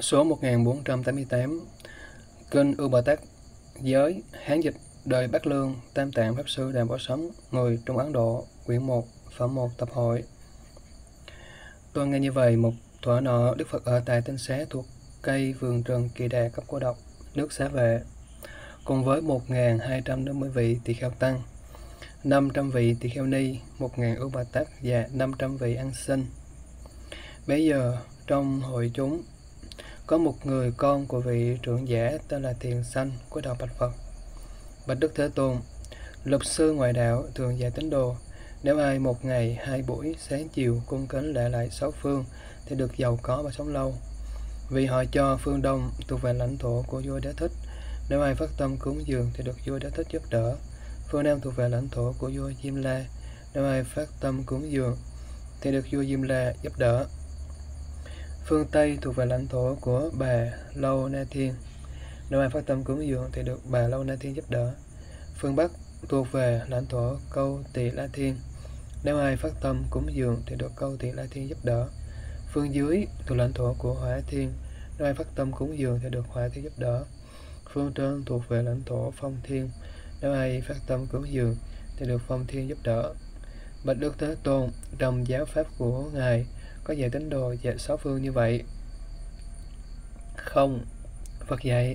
Số 1488. Kinh Ưu Bà Tát Giới Hán dịch đời Bắc Lương Tam Tạng Pháp Sư Đàm Bảo Sấm, người Trung Ấn Độ, quyển 1, phẩm 1, tập hội. Tôi nghe như vậy, một thuở nọ Đức Phật ở tại Tinh Xá thuộc cây vườn rừng Kỳ Đà cấp Cô Độc, nước Xá Vệ, cùng với 1250 vị tỳ kheo tăng, 500 vị tỳ kheo ni, 1000 Ưu Bà Tát và 500 vị ăn xin. Bấy giờ trong hội chúng có một người con của vị trưởng giả tên là Thiền Sanh cúi đầu bạch Phật: Bạch Đức Thế Tôn, luật sư ngoại đạo thường dạy tín đồ, nếu ai một ngày 2 buổi sáng chiều cung kính lễ lại 6 phương thì được giàu có và sống lâu. Vì họ cho phương Đông thuộc về lãnh thổ của vua Đế Thích, nếu ai phát tâm cúng dường thì được vua Đế Thích giúp đỡ. Phương Nam thuộc về lãnh thổ của vua Diêm La, nếu ai phát tâm cúng dường thì được vua Diêm La giúp đỡ. Phương Tây thuộc về lãnh thổ của bà Lâu Na Thiên, nếu ai phát tâm cúng dường thì được bà Lâu Na Thiên giúp đỡ. Phương Bắc thuộc về lãnh thổ Câu Tỳ La Thiên, nếu ai phát tâm cúng dường thì được Câu Tỳ La Thiên giúp đỡ. Phương dưới thuộc lãnh thổ của Hỏa Thiên, nếu ai phát tâm cúng dường thì được Hỏa Thiên giúp đỡ. Phương trên thuộc về lãnh thổ Phong Thiên, nếu ai phát tâm cúng dường thì được Phong Thiên giúp đỡ. Bạch Đức Thế Tôn, trong giáo pháp của Ngài có dạy tín đồ dạy 6 phương như vậy? Không. Phật dạy: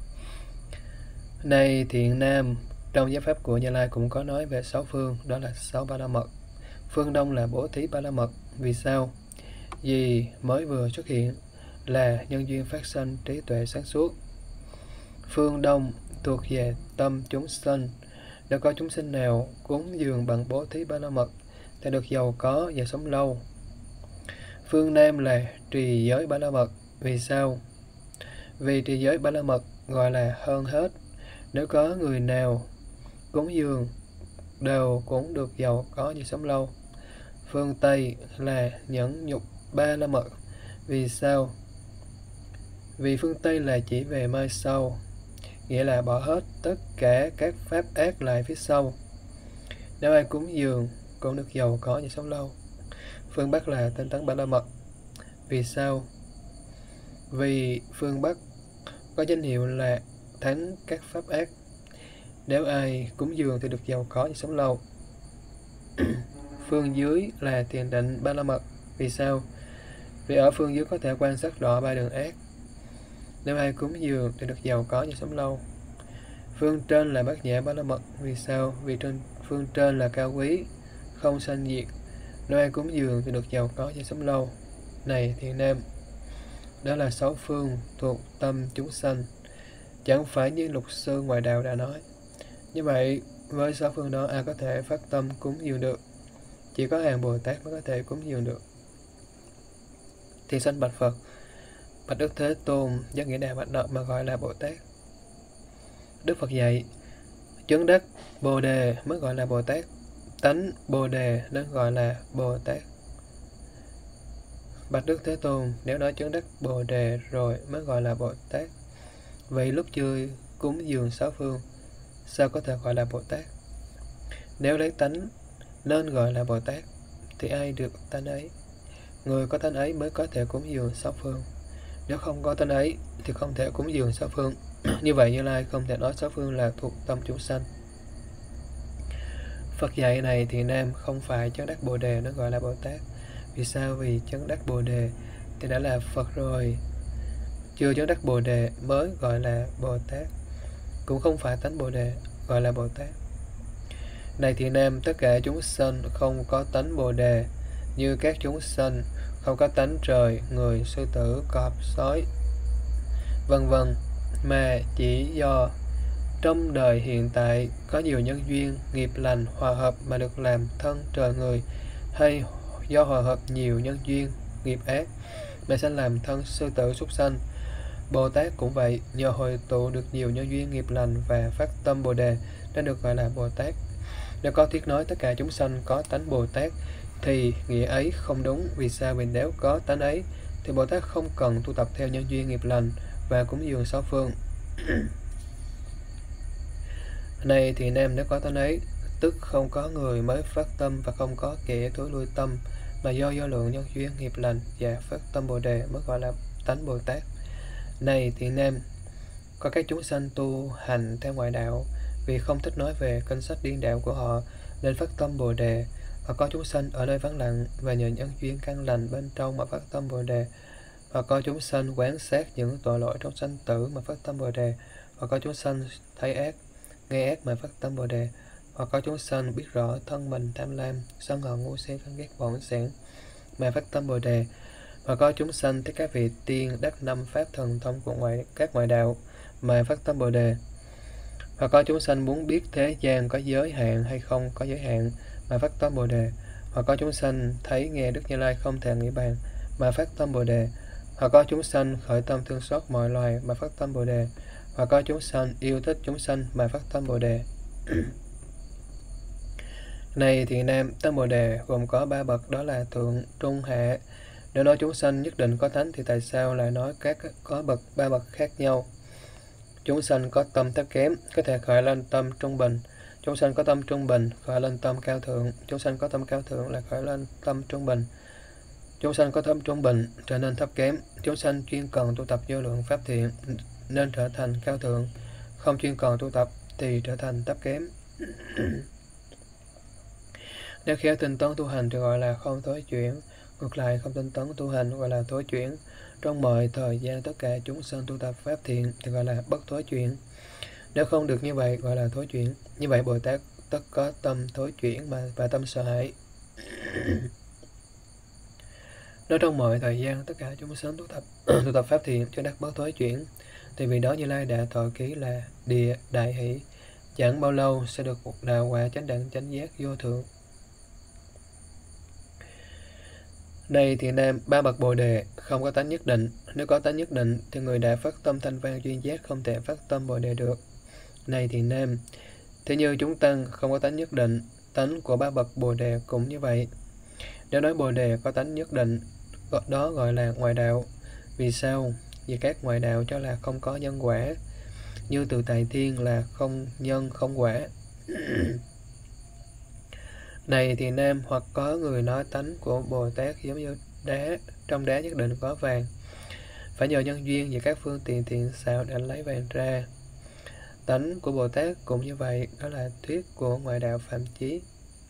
Này thiện nam, trong giáo pháp của Như Lai cũng có nói về 6 phương, đó là 6 Ba La Mật. Phương Đông là Bố Thí Ba La Mật. Vì sao? Vì mới vừa xuất hiện là nhân duyên phát sanh trí tuệ sáng suốt. Phương Đông thuộc về tâm chúng sinh. Nếu có chúng sinh nào cúng dường bằng Bố Thí Ba La Mật thì được giàu có và sống lâu. Phương Nam là trì giới Ba La Mật. Vì sao? Vì trì giới Ba La Mật gọi là hơn hết. Nếu có người nào cúng dường đều cũng được giàu có và sống lâu. Phương Tây là nhẫn nhục Ba La Mật. Vì sao? Vì phương Tây là chỉ về mai sau, nghĩa là bỏ hết tất cả các pháp ác lại phía sau. Nếu ai cúng dường cũng được giàu có và sống lâu. Phương Bắc là tinh tấn Ba La Mật. Vì sao? Vì phương Bắc có danh hiệu là thắng các pháp ác. Nếu ai cúng dường thì được giàu có và sống lâu. Phương dưới là thiền định Ba La Mật. Vì sao? Vì ở phương dưới có thể quan sát rõ 3 đường ác. Nếu ai cúng dường thì được giàu có và sống lâu. Phương trên là Bát Nhã Ba La Mật. Vì sao? Vì phương trên là cao quý, không sanh diệt. Nếu ai cúng dường thì được giàu có và sống lâu. Này thiện nam, đó là 6 phương thuộc tâm chúng sanh, chẳng phải như luật sư ngoại đạo đã nói. Như vậy, với 6 phương đó ai có thể phát tâm cúng dường được? Chỉ có hàng Bồ Tát mới có thể cúng dường được. Thiền Sanh bạch Phật: Bạch Đức Thế Tôn, giác nghĩa đà bạch nợ mà gọi là Bồ Tát? Đức Phật dạy: Chứng đắc Bồ Đề mới gọi là Bồ Tát, tánh Bồ Đề nên gọi là Bồ Tát. Bạch Đức Thế Tôn, nếu nói chứng đắc Bồ Đề rồi mới gọi là Bồ Tát, vậy lúc chưa cúng dường 6 phương sao có thể gọi là Bồ Tát? Nếu lấy tánh nên gọi là Bồ Tát thì ai được tánh ấy? Người có tánh ấy mới có thể cúng dường 6 phương. Nếu không có tánh ấy thì không thể cúng dường 6 phương. Như vậy Như Lai không thể nói 6 phương là thuộc tâm chúng sanh. Phật dạy: Này thiện nam, không phải chứng đắc Bồ Đề nó gọi là Bồ Tát. Vì sao? Vì chứng đắc Bồ Đề thì đã là Phật rồi. Chưa chứng đắc Bồ Đề mới gọi là Bồ Tát. Cũng không phải tánh Bồ Đề gọi là Bồ Tát. Này thiện nam, tất cả chúng sanh không có tánh Bồ Đề, như các chúng sanh không có tánh trời, người, sư tử, cọp, sói, vân vân, mà chỉ do trong đời hiện tại có nhiều nhân duyên, nghiệp lành hòa hợp mà được làm thân trời người, hay do hòa hợp nhiều nhân duyên, nghiệp ác mà sanh làm thân sư tử, súc sanh. Bồ Tát cũng vậy, nhờ hội tụ được nhiều nhân duyên nghiệp lành và phát tâm Bồ Đề nên được gọi là Bồ Tát. Nếu có thuyết nói tất cả chúng sanh có tánh Bồ Tát thì nghĩa ấy không đúng. Vì sao? Vì nếu có tánh ấy thì Bồ Tát không cần tu tập theo nhân duyên nghiệp lành và cúng dường 6 phương. Này thì nam, nếu có tánh ấy, tức không có người mới phát tâm và không có kẻ thối lui tâm, mà do lượng nhân duyên nghiệp lành và phát tâm Bồ Đề mới gọi là tánh Bồ Tát. Này Thiện Nam, có các chúng sanh tu hành theo ngoại đạo, vì không thích nói về kinh sách điển đạo của họ nên phát tâm Bồ đề. Và có chúng sanh ở nơi vắng lặng và nhờ nhân duyên căn lành bên trong mà phát tâm Bồ đề. Và có chúng sanh quán sát những tội lỗi trong sanh tử mà phát tâm Bồ đề. Và có chúng sanh thấy ác, nghe ác mà phát tâm Bồ đề. Và có chúng sanh biết rõ thân mình tham lam, sân hận, ngu si, ganh ghét, bỏng sẻn mà phát tâm Bồ đề. Và có chúng sanh thấy các vị tiên đắc năm pháp thần thông của các ngoại đạo mà phát tâm Bồ đề. Và có chúng sanh muốn biết thế gian có giới hạn hay không có giới hạn mà phát tâm Bồ đề. Hoặc có chúng sanh thấy nghe Đức Như Lai không thể nghĩ bàn mà phát tâm Bồ đề. Hoặc có chúng sanh khởi tâm thương xót mọi loài mà phát tâm Bồ đề. Hoặc có chúng sanh yêu thích chúng sanh mà phát tâm Bồ đề. Này Thiện Nam, tâm Bồ đề gồm có 3 bậc, đó là thượng, trung, hạ. Nếu nói chúng sanh nhất định có thánh thì tại sao lại nói có 3 bậc khác nhau? Chúng sanh có tâm thấp kém có thể khởi lên tâm trung bình. Chúng sanh có tâm trung bình khởi lên tâm cao thượng. Chúng sanh có tâm cao thượng là khởi lên tâm trung bình. Chúng sanh có tâm trung bình trở nên thấp kém. Chúng sanh chuyên cần tu tập vô lượng pháp thiện nên trở thành cao thượng. Không chuyên cần tu tập thì trở thành thấp kém. Nếu khéo tinh tấn tu hành thì gọi là không thối chuyển. Ngược lại, không tinh tấn tu hành gọi là thối chuyển. Trong mọi thời gian tất cả chúng sanh tu tập pháp thiện thì gọi là bất thối chuyển. Nếu không được như vậy gọi là thối chuyển. Như vậy Bồ Tát tất có tâm thối chuyển và tâm sợ hãi. Nếu trong mọi thời gian tất cả chúng sanh tu tập pháp thiện cho đắc bất thối chuyển thì vì đó Như Lai đã thọ ký là địa đại hỷ, chẳng bao lâu sẽ được một đạo quả chánh đẳng chánh giác vô thượng. Này Thiện Nam, 3 bậc Bồ đề không có tánh nhất định. Nếu có tánh nhất định thì người đã phát tâm thanh văn duyên giác không thể phát tâm Bồ đề được. Này Thiện Nam, thế như chúng tăng không có tánh nhất định, tánh của 3 bậc Bồ đề cũng như vậy. Nếu nói Bồ đề có tánh nhất định, đó gọi là ngoại đạo. Vì sao? Vì các ngoại đạo cho là không có nhân quả, như Tự Tại Thiên là không nhân không quả. Này Thiện Nam, hoặc có người nói tánh của Bồ Tát giống như đá, trong đá nhất định có vàng, phải nhờ nhân duyên và các phương tiện thiện xảo để lấy vàng ra. Tánh của Bồ Tát cũng như vậy, đó là thuyết của ngoại đạo phạm chí.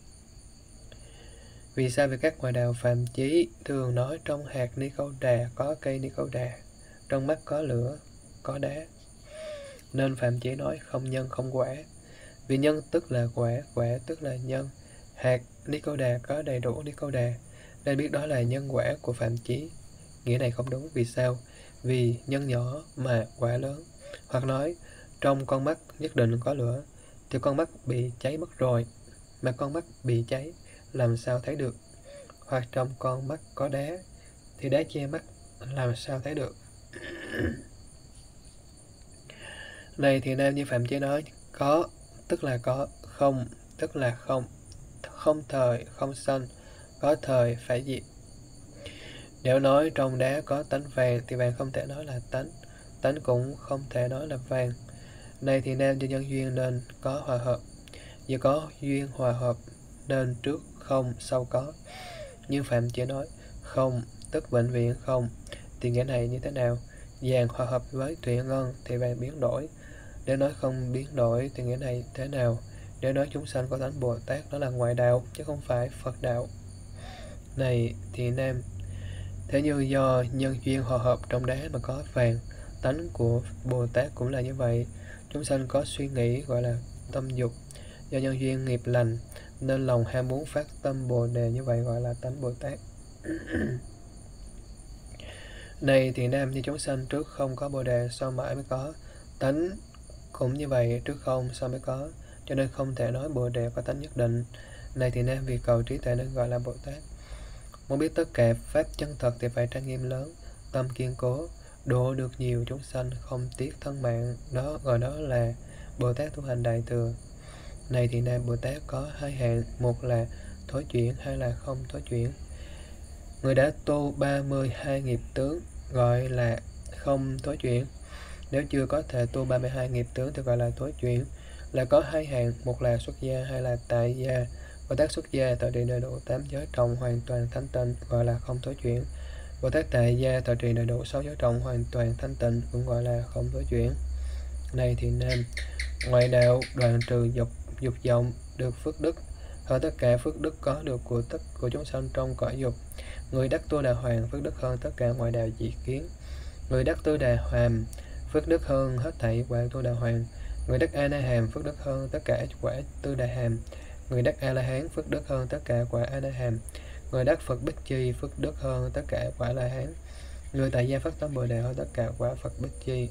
Vì sao? Vì các ngoại đạo phạm chí thường nói trong hạt ni câu đà có cây ni câu đà, trong mắt có lửa, có đá, nên phạm chí nói không nhân không quả. Vì nhân tức là quả, quả tức là nhân. Hạt ni câu đà có đầy đủ ni câu đà nên biết đó là nhân quả của phạm chí. Nghĩa này không đúng. Vì sao? Vì nhân nhỏ mà quả lớn. Hoặc nói trong con mắt nhất định có lửa thì con mắt bị cháy mất rồi, mà con mắt bị cháy làm sao thấy được? Hoặc trong con mắt có đá thì đá che mắt làm sao thấy được? Này thì Nam, như phạm chí nói, có tức là có, không tức là không, không thời không sanh, có thời phải diệt. Nếu nói trong đá có tánh vàng thì vàng không thể nói là tánh, tánh cũng không thể nói là vàng. Này thì Nam, do nhân duyên nên có hòa hợp, vì có duyên hòa hợp nên trước không sau có. Nhưng phạm chỉ nói không tức vĩnh viễn không thì nghĩa này như thế nào? Vàng hòa hợp với thủy ngân thì vàng biến đổi. Nếu nói không biến đổi thì nghĩa này thế nào? Nếu nói chúng sanh có tánh Bồ Tát đó là ngoại đạo chứ không phải Phật đạo. Này thì Nam, thế như do nhân duyên hòa hợp trong đá mà có vàng, tánh của Bồ Tát cũng là như vậy. Chúng sanh có suy nghĩ gọi là tâm dục, do nhân duyên nghiệp lành nên lòng ham muốn phát tâm Bồ đề, như vậy gọi là tánh Bồ Tát. Này thì Nam, như chúng sanh trước không có Bồ đề sau mãi mới có, tánh cũng như vậy, trước không sau mới có, cho nên không thể nói Bồ đề có tánh nhất định. Này thì Nam, vì cầu trí tuệ nên gọi là Bồ Tát. Muốn biết tất cả pháp chân thật thì phải trang nghiêm lớn, tâm kiên cố, độ được nhiều chúng sanh không tiếc thân mạng, đó gọi đó là Bồ Tát tu hành đại thừa. Này thì Nam, Bồ Tát có 2 hạng, một là thối chuyển, hai là không thối chuyển. Người đã tu 32 nghiệp tướng gọi là không thối chuyển. Nếu chưa có thể tu 32 nghiệp tướng thì gọi là thối chuyển. Là có 2 hạng, một là xuất gia, hai là tại gia. Bồ Tát xuất gia tại địa nơi độ 8 giới trồng hoàn toàn thanh tịnh gọi là không thối chuyển. Bồ Tát tại gia thọ trì đầy đủ 6 giới trọng hoàn toàn thanh tịnh cũng gọi là không tối chuyển. Này thì nam, ngoại đạo đoạn trừ dục vọng được phước đức hơn tất cả phước đức có được của chúng sanh trong cõi dục. Người đắc Tu Đà Hoàng phước đức hơn tất cả ngoại đạo dị kiến. Người đắc Tu Đà Hàm phước đức hơn hết thảy quả Tu Đà Hoàng. Người đắc A Na Hàm phước đức hơn tất cả quả Tu Đà Hàm. Người đắc A La Hán phước đức hơn tất cả quả A Na Hàm. Người đắc Phật Bích Chi phước đức hơn tất cả quả La Hán. Người tại gia phát tâm Bồ Đề hơn tất cả quả Phật Bích Chi.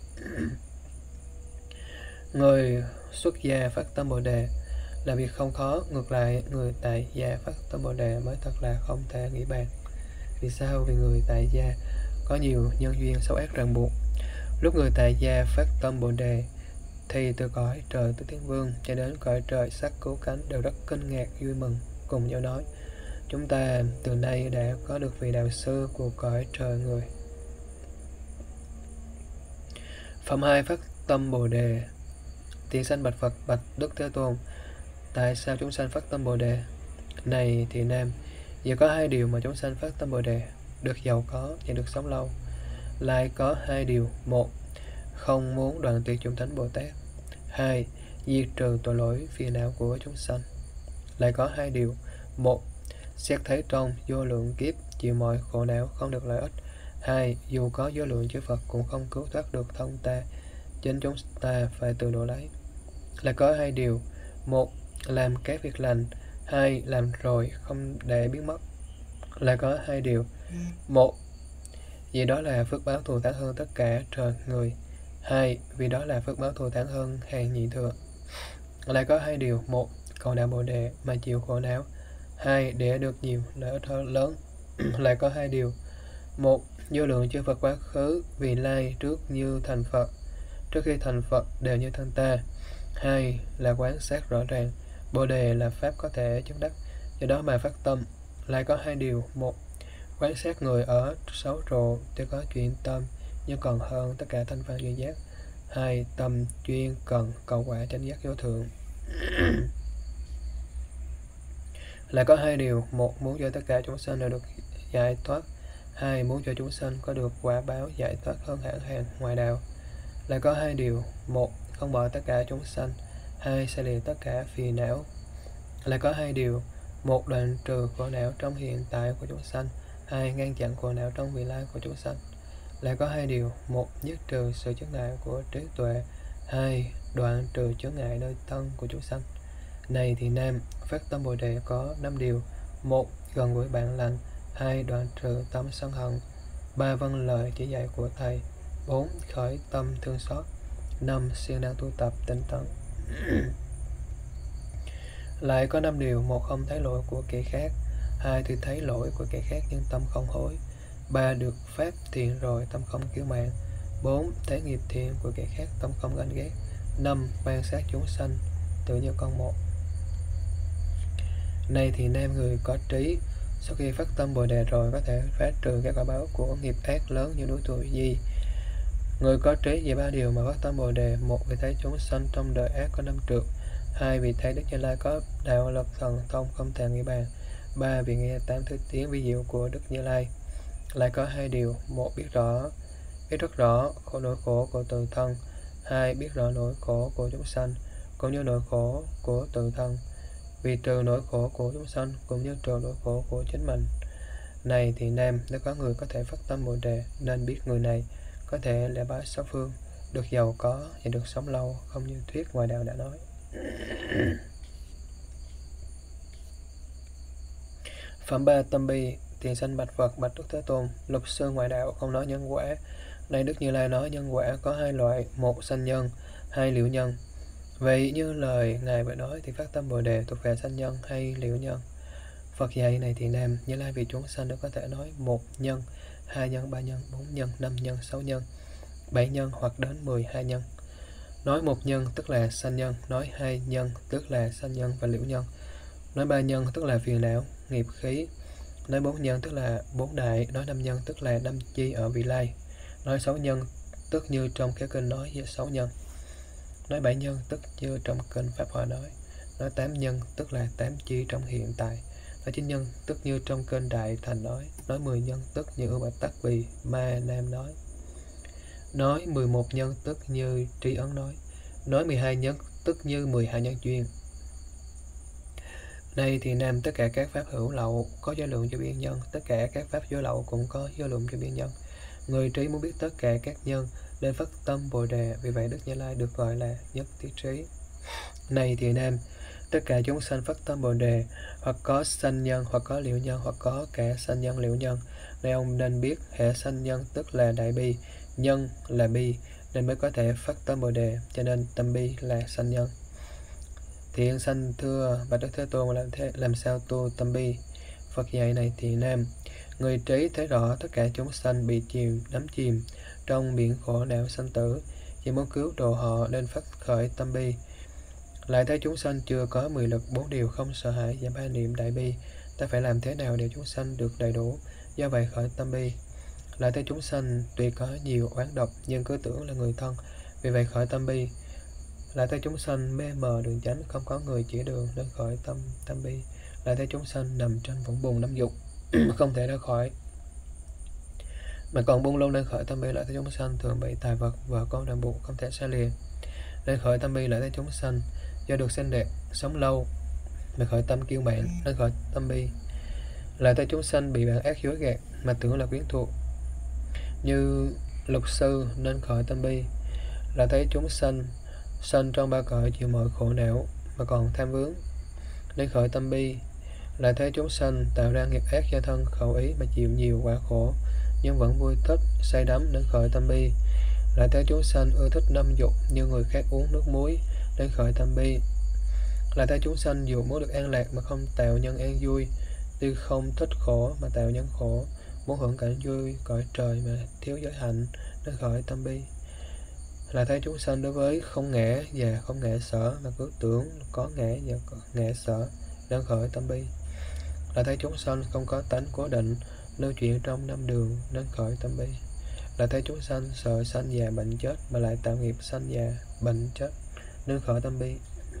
Người xuất gia phát tâm Bồ Đề là việc không khó, ngược lại người tại gia phát tâm Bồ Đề mới thật là không thể nghĩ bàn. Vì sao? Vì người tại gia có nhiều nhân duyên xấu ác ràng buộc. Lúc người tại gia phát tâm Bồ Đề thì từ cõi trời Tứ Thiên Vương cho đến cõi trời Sắc Cứu Cánh đều rất kinh ngạc vui mừng, cùng nhau nói: chúng ta từ nay đã có được vị đạo sư của cõi trời người. Phẩm 2 phát tâm Bồ Đề. Tiền sanh bạch Phật: bạch Đức Thế Tôn, tại sao chúng sanh phát tâm Bồ Đề? Này thì nam, giờ có 2 điều mà chúng sanh phát tâm Bồ Đề: được giàu có và được sống lâu. Lại có 2 điều: 1. Không muốn đoạn tuyệt chủng thánh Bồ Tát. 2. Diệt trừ tội lỗi phiền não của chúng sanh. Lại có 2 điều: 1. Xét thấy trong vô lượng kiếp chịu mọi khổ não không được lợi ích. 2. Dù có vô lượng chư Phật cũng không cứu thoát được thân ta, chính chúng ta phải tự độ lấy. Lại có 2 điều: 1. Làm các việc lành. 2. Làm rồi không để biến mất. Lại có 2 điều: 1. Vì đó là phước báo thù thắng hơn tất cả trời người. 2. Vì đó là phước báo thù thắng hơn hàng nhị thừa. Lại có 2 điều: 1. Cầu đạo Bồ Đề mà chịu khổ não. 2. Để được nhiều lợi ích lớn. Lại có 2 điều: 1. Vô lượng chư Phật quá khứ vì lai trước như thành Phật, trước khi thành Phật đều như thân ta. 2. Là quán sát rõ ràng Bồ Đề là pháp có thể chứng đắc, do đó mà phát tâm. Lại có 2 điều: 1. Quán sát người ở xấu rộ để có chuyện tâm nhưng còn hơn tất cả thanh văn duy giác. 2. Tâm chuyên cần cầu quả chánh giác vô thượng. Lại có 2 điều: 1. Muốn cho tất cả chúng sanh đều được giải thoát. 2. Muốn cho chúng sanh có được quả báo giải thoát hơn hẳn hàng ngoại đạo. Lại có 2 điều: 1. Không bỏ tất cả chúng sanh. 2. Sẽ lìa tất cả phiền não. Lại có 2 điều: 1. Đoạn trừ khổ não trong hiện tại của chúng sanh. 2. Ngăn chặn khổ não trong vị lai của chúng sanh. Lại có 2 điều: 1. Dứt trừ sự chướng ngại của trí tuệ. 2. Đoạn trừ chướng ngại nơi thân của chúng sanh. Này thì nam, phát tâm Bồ Đề có 5 điều: 1. Gần gũi bạn lành. 2. Đoạn trừ tâm sân hận. 3. Vâng lời chỉ dạy của thầy. 4. Khởi tâm thương xót. 5. Siêng năng tu tập tinh tấn. Lại có 5 điều: 1. Không thấy lỗi của kẻ khác. 2. Thì thấy lỗi của kẻ khác nhưng tâm không hối. 3. Được pháp thiện rồi tâm không kiêu mạn. 4. Thấy nghiệp thiện của kẻ khác tâm không ganh ghét. 5. Quan sát chúng sanh tự như con một. Này thì nam, người có trí sau khi phát tâm Bồ Đề rồi có thể phá trừ các quả báo của nghiệp ác lớn như núi tuổi di. Người có trí về 3 điều mà phát tâm Bồ Đề: 1. Vì thấy chúng sanh trong đời ác có 5 trược. 2. Vì thấy Đức Như Lai có đạo lực thần thông không thể nghĩ bàn. 3. Vì nghe 8 thứ tiếng vi diệu của Đức Như Lai. Lại có 2 điều: 1. Biết rất rõ nỗi khổ của tự thân. 2. Biết rõ nỗi khổ của chúng sanh cũng như nỗi khổ của tự thân, vì trừ nỗi khổ của chúng sanh cũng như trừ nỗi khổ của chính mình. Này thì nam, nếu có người có thể phát tâm Bồ Đề nên biết người này có thể lễ bái sáu phương, được giàu có và được sống lâu, không như thuyết ngoại đạo đã nói. Phẩm 3 Tâm Bi. Tiền sanh bạch Phật: bạch Đức Thế Tôn, lục sư ngoại đạo không nói nhân quả. Này Đức Như Lai nói nhân quả có 2 loại: 1. Sanh nhân, 2. Liễu nhân. Vậy như lời Ngài vừa nói thì phát tâm Bồ Đề thuộc về sanh nhân hay liễu nhân? Phật dạy: này thì nam, Như Lai vì chúng sanh đều có thể nói 1 nhân, 2 nhân, 3 nhân, 4 nhân, 5 nhân, 6 nhân, 7 nhân hoặc đến 12 nhân. Nói 1 nhân tức là sanh nhân, nói 2 nhân tức là sanh nhân và liễu nhân, nói 3 nhân tức là phiền não, nghiệp khí, nói 4 nhân tức là 4 đại, nói 5 nhân tức là 5 chi ở vị lai, nói 6 nhân tức như trong cái kinh nói về 6 nhân, nói 7 nhân tức như trong kinh Pháp Hoa nói 8 nhân tức là 8 chi trong hiện tại, Nói 9 nhân tức như trong kênh Đại Thành nói 10 nhân tức như Ưu Bạch Tắc Bì Ma Nam nói 11 nhân tức như Tri Ấn nói 12 nhân tức như 12 nhân duyên. Đây thì Nam tất cả các pháp hữu lậu có do lượng cho biên nhân, tất cả các pháp vô lậu cũng có do lượng cho biên nhân. Người trí muốn biết tất cả các nhân nên phát tâm Bồ Đề, vì vậy Đức Như Lai được gọi là nhất thiết trí. Này thì Nam, tất cả chúng sanh phát tâm Bồ Đề, hoặc có sanh nhân, hoặc có liệu nhân, hoặc có cả sanh nhân liệu nhân. Nên ông nên biết hệ sanh nhân tức là đại bi, nhân là bi, nên mới có thể phát tâm Bồ Đề, cho nên tâm bi là sanh nhân. Thiện sanh thưa bạch Đức Thế Tôn, làm sao tu tâm bi? Phật dạy này thì Nam, người trí thấy rõ tất cả chúng sanh bị đắm chìm trong biển khổ não sanh tử, chỉ muốn cứu độ họ nên phát khởi tâm bi. Lại thấy chúng sanh chưa có 10 lực 4 điều không sợ hãi và 3 niệm đại bi, ta phải làm thế nào để chúng sanh được đầy đủ? Do vậy khởi tâm bi. Lại thấy chúng sanh tuy có nhiều oán độc nhưng cứ tưởng là người thân, vì vậy khởi tâm bi. Lại thấy chúng sanh mê mờ đường chánh, không có người chỉ đường nên khởi tâm bi. Lại thấy chúng sanh nằm trên vũng bùn năm dục không thể ra khỏi, mà còn buông lung nên khởi tâm bi. Lại thấy chúng sanh thường bị tài vật vợ con ràng buộc không thể xa lìa nên khởi tâm bi. Lại thấy chúng sanh do được xinh đẹp sống lâu mà khởi tâm kiêu mạn nên khởi tâm bi. Lại thấy chúng sanh bị bạn ác dối gạt mà tưởng là quyến thuộc như lục sư nên khởi tâm bi. Lại thấy chúng sanh trong ba cõi chịu mọi khổ não mà còn tham vướng nên khởi tâm bi. Lại thấy chúng sanh tạo ra nghiệp ác do thân khẩu ý mà chịu nhiều quả khổ nhưng vẫn vui thích say đắm nên khởi tâm bi. Lại thấy chúng sanh ưa thích năm dục như người khác uống nước muối nên khởi tâm bi. Lại thấy chúng sanh dù muốn được an lạc mà không tạo nhân an vui, tuy không thích khổ mà tạo nhân khổ, muốn hưởng cảnh vui cõi trời mà thiếu giới hạnh nên khởi tâm bi. Lại thấy chúng sanh đối với không ngã và không ngã sở mà cứ tưởng có ngã và có ngã sở nên khởi tâm bi. Lại thấy chúng sanh không có tánh cố định lưu chuyển trong năm đường nên khởi tâm bi. Lại thấy chúng sanh sợ sanh già bệnh chết mà lại tạo nghiệp sanh già bệnh chết nên khởi tâm bi.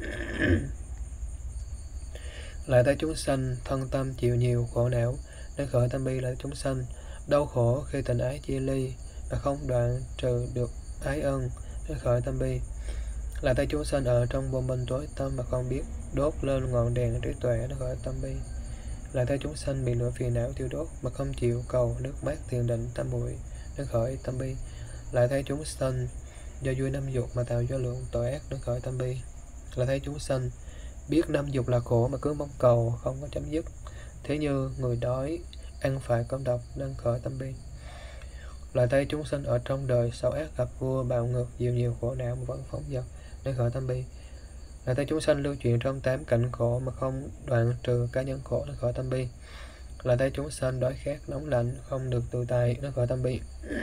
Lại thấy chúng sanh thân tâm chịu nhiều khổ não nên khởi tâm bi. Lại chúng sanh đau khổ khi tình ái chia ly mà không đoạn trừ được ái ân nên khởi tâm bi. Lại thấy chúng sanh ở trong vô minh tối tâm mà không biết đốt lên ngọn đèn trí tuệ nên khởi tâm bi. Lại thấy chúng sanh bị lửa phiền não tiêu đốt mà không chịu cầu nước mát thiền định tam muội nên khởi tâm bi. Lại thấy chúng sanh do vui năm dục mà tạo do lượng tội ác nên khởi tâm bi. Lại thấy chúng sanh biết năm dục là khổ mà cứ mong cầu không có chấm dứt, thế như người đói ăn phải cơm độc nên khởi tâm bi. Lại thấy chúng sanh ở trong đời xấu ác gặp vua bạo ngược chịu nhiều khổ não mà vẫn phóng dật nên khởi tâm bi. Lại thấy chúng sanh lưu chuyển trong 8 cảnh khổ mà không đoạn trừ cá nhân khổ nên khởi tâm bi. Lại thấy chúng sanh đói khát nóng lạnh không được tự tại nên khởi tâm bi.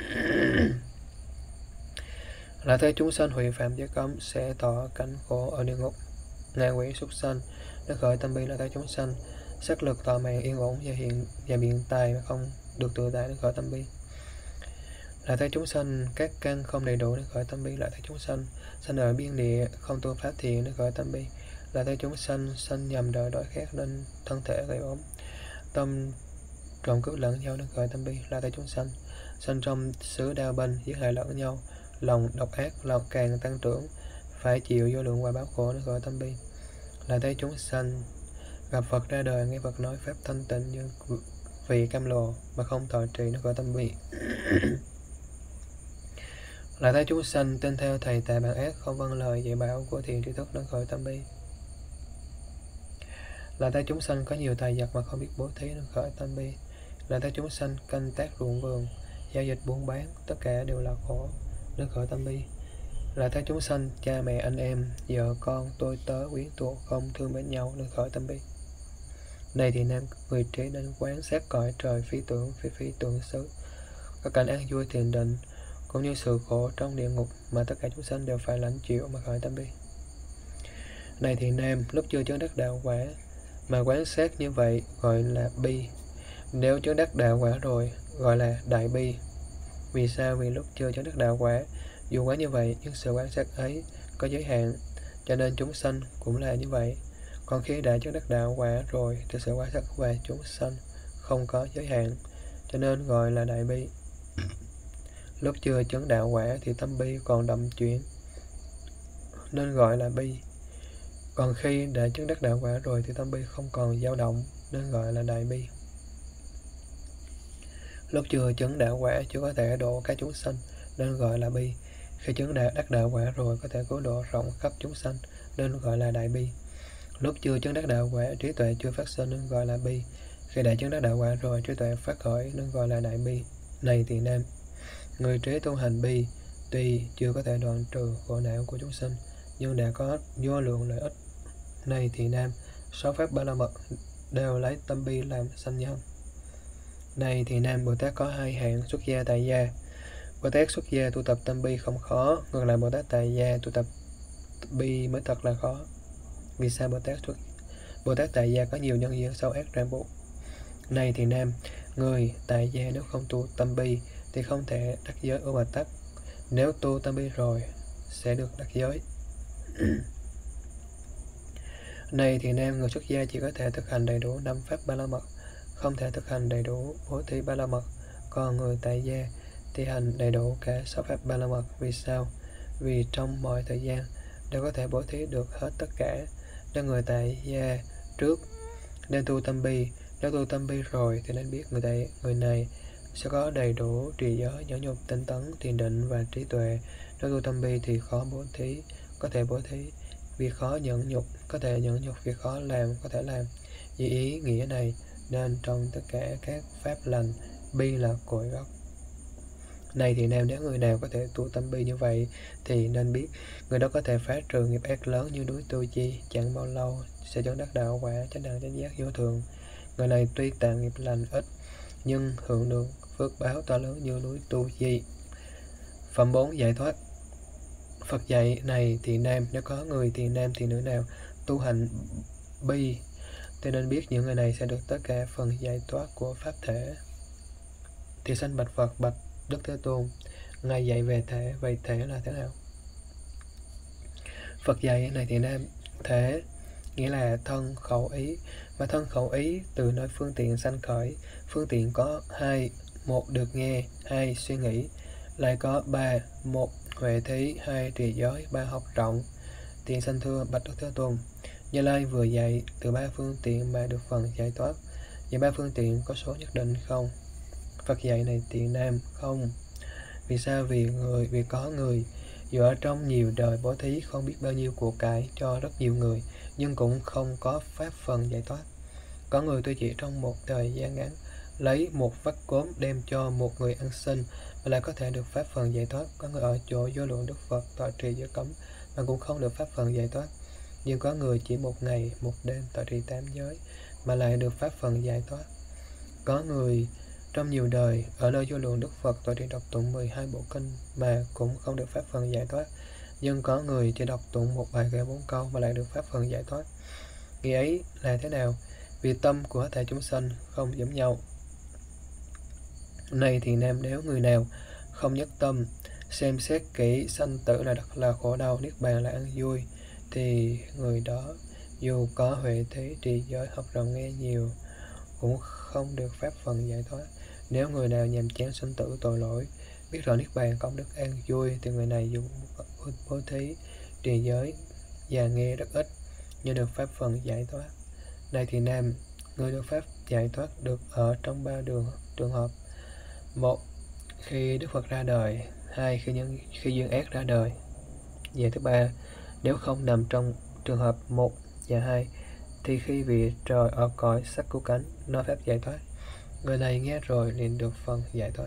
Lại thấy chúng sanh hủy phạm giới cấm sẽ thọ cảnh khổ ở địa ngục ngạ quỷ súc sanh nên khởi tâm bi. Lại thấy chúng sanh sắc lực thọ mạng yên ổn và biện tài mà không được tự tại nên khởi tâm bi. Lại thấy chúng sanh các căn không đầy đủ nên khởi tâm bi. Lại thấy chúng sanh ở biên địa không tu pháp thiện nên khởi tâm bi. Lại thấy chúng sanh nhầm đời đói khát nên thân thể gây ốm tâm trộm cướp lẫn nhau nên khởi tâm bi. Lại thấy chúng sanh trong xứ đao binh giết hại lẫn nhau, lòng độc ác lòng càng tăng trưởng phải chịu vô lượng quả báo khổ nên khởi tâm bi. Lại thấy chúng sanh gặp Phật ra đời nghe Phật nói pháp thanh tịnh như vị cam lồ mà không thọ trì nên khởi tâm bi. Lại thấy chúng sanh tin theo thầy tà bạn ác không vâng lời dạy bảo của thiện tri thức nên khởi tâm bi. Lại thấy chúng sanh có nhiều tài vật mà không biết bố thí nên khởi tâm bi. Lại thấy chúng sanh canh tác ruộng vườn giao dịch buôn bán tất cả đều là khổ nên khởi tâm bi. Lại thấy chúng sanh cha mẹ anh em vợ con tôi tớ quyến thuộc không thương mến nhau nên khởi tâm bi. Này thì nam, người trí nên quán sát cõi trời phi tưởng xứ, các cảnh an vui thiền định cũng như sự khổ trong địa ngục mà tất cả chúng sanh đều phải lãnh chịu mà khởi tâm bi. Này thì nam, lúc chưa chứng đắc đạo quả mà quán sát như vậy gọi là bi. Nếu chứng đắc đạo quả rồi gọi là đại bi. Vì sao? Vì lúc chưa chứng đắc đạo quả dù quán như vậy nhưng sự quan sát ấy có giới hạn, cho nên chúng sanh cũng là như vậy. Còn khi đã chứng đắc đạo quả rồi thì sự quan sát về chúng sanh không có giới hạn, cho nên gọi là đại bi. Lúc chưa chứng đạo quả thì tâm bi còn đậm chuyển, nên gọi là bi. Còn khi đã chứng đắc đạo quả rồi thì tâm bi không còn dao động, nên gọi là đại bi. Lúc chưa chứng đạo quả chưa có thể độ các chúng sanh, nên gọi là bi. Khi chứng đắc đạo quả rồi có thể cứu độ rộng khắp chúng sanh, nên gọi là đại bi. Lúc chưa chứng đắc đạo quả, trí tuệ chưa phát sinh, nên gọi là bi. Khi đã chứng đắc đạo quả rồi, trí tuệ phát khởi, nên gọi là đại bi. Này Tỳ Nam, người trí tu hành bi tuy chưa có thể đoạn trừ khổ não của chúng sinh, nhưng đã có vô lượng lợi ích. Này Tỳ Nam, 6 pháp ba la mật đều lấy tâm bi làm sanh nhân. Này Tỳ Nam, Bồ Tát có hai hạng: xuất gia, tại gia. Bồ Tát xuất gia tu tập tâm bi không khó, ngược lại Bồ Tát tại gia tu tập bi mới thật là khó. Vì sao Bồ Tát tại gia có nhiều nhân duyên sâu ác ràng buộc? Này Tỳ Nam, người tại gia nếu không tu tâm bi thì không thể đắc giới ở Bồ Tát. Nếu tu tâm bi rồi sẽ được đắc giới. Này Tỳ Nam, người xuất gia chỉ có thể thực hành đầy đủ 5 pháp ba la mật, không thể thực hành đầy đủ bố thí ba la mật. Còn người tại gia thì hành đầy đủ cả 6 pháp ba la mật. Vì sao? Vì trong mọi thời gian đều có thể bố thí được hết tất cả. Nếu người tại gia trước nên tu tâm bi, nếu tu tâm bi rồi thì nên biết người này sẽ có đầy đủ trì giới, nhẫn nhục, tinh tấn, thiền định và trí tuệ. Nếu tu tâm bi thì khó bố thí, có thể bố thí; việc khó nhẫn nhục, có thể nhẫn nhục; việc khó làm, có thể làm. Vì ý nghĩa này nên trong tất cả các pháp lành, bi là cội gốc. Này thì nếu người nào có thể tu tâm bi như vậy thì nên biết người đó có thể phá trừ nghiệp ác lớn như núi Tu Chi, chẳng bao lâu sẽ chứng đắc đạo quả chánh đẳng chánh giác vô thường. Người này tuy tạo nghiệp lành ít nhưng hưởng được phước báo to lớn như núi Tu Chi. Phẩm 4. Giải thoát. Phật dạy: này Tỳ Nam, nếu có người tỳ nam tỳ nữ nào tu hành bi thì nên biết những người này sẽ được tất cả phần giải thoát của pháp thể. Thì sanh bạch Phật: bạch Đức Thế Tôn, ngài dạy về thể, vậy thể là thế nào? Phật dạy: này Tỳ Nam, thể nghĩa là thân khẩu ý, mà thân khẩu ý từ nơi phương tiện sanh khởi. Phương tiện có hai: một được nghe, hai suy nghĩ, lại có ba: một huệ thí, hai trì giới, ba học rộng. Tiền sanh thưa bạch Đức Thế Tôn, Như Lai vừa dạy từ ba phương tiện mà được phần giải thoát. Vậy ba phương tiện có số nhất định không? Phật dạy: này Tỳ Nam, không. Vì sao? Vì có người dù ở trong nhiều đời bố thí không biết bao nhiêu của cải cho rất nhiều người, nhưng cũng không có pháp phần giải thoát. Có người tuy chỉ trong một thời gian ngắn lấy một vắt cốm đem cho một người ăn xin mà lại có thể được pháp phần giải thoát. Có người ở chỗ vô lượng Đức Phật tọa trì giới cấm mà cũng không được pháp phần giải thoát. Nhưng có người chỉ một ngày một đêm tọa trì 8 giới mà lại được pháp phần giải thoát. Có người trong nhiều đời ở nơi vô lượng Đức Phật tọa trì đọc tụng 12 bộ kinh mà cũng không được pháp phần giải thoát. Nhưng có người chỉ đọc tụng một bài kệ 4 câu mà lại được pháp phần giải thoát. Nghĩa ấy là thế nào? Vì tâm của thể chúng sanh không giống nhau. Này thì Nam, nếu người nào không nhất tâm xem xét kỹ sanh tử là rất là khổ đau, niết bàn là ăn vui, thì người đó dù có huệ thí, trì giới, học rộng, nghe nhiều cũng không được pháp phần giải thoát. Nếu người nào nhàm chán sinh tử tội lỗi, biết rõ niết bàn công đức an vui, thì người này dùng bố thí, trì giới và nghe rất ít nhưng được pháp phần giải thoát. Này thì Nam, người được pháp giải thoát được ở trong ba trường hợp: một, khi Đức Phật ra đời; hai, khi duyên ác ra đời. Và thứ ba, nếu không nằm trong trường hợp 1 và 2 thì khi vị trời ở cõi sắc cứu cánh nói pháp giải thoát, người này nghe rồi liền được phần giải thoát.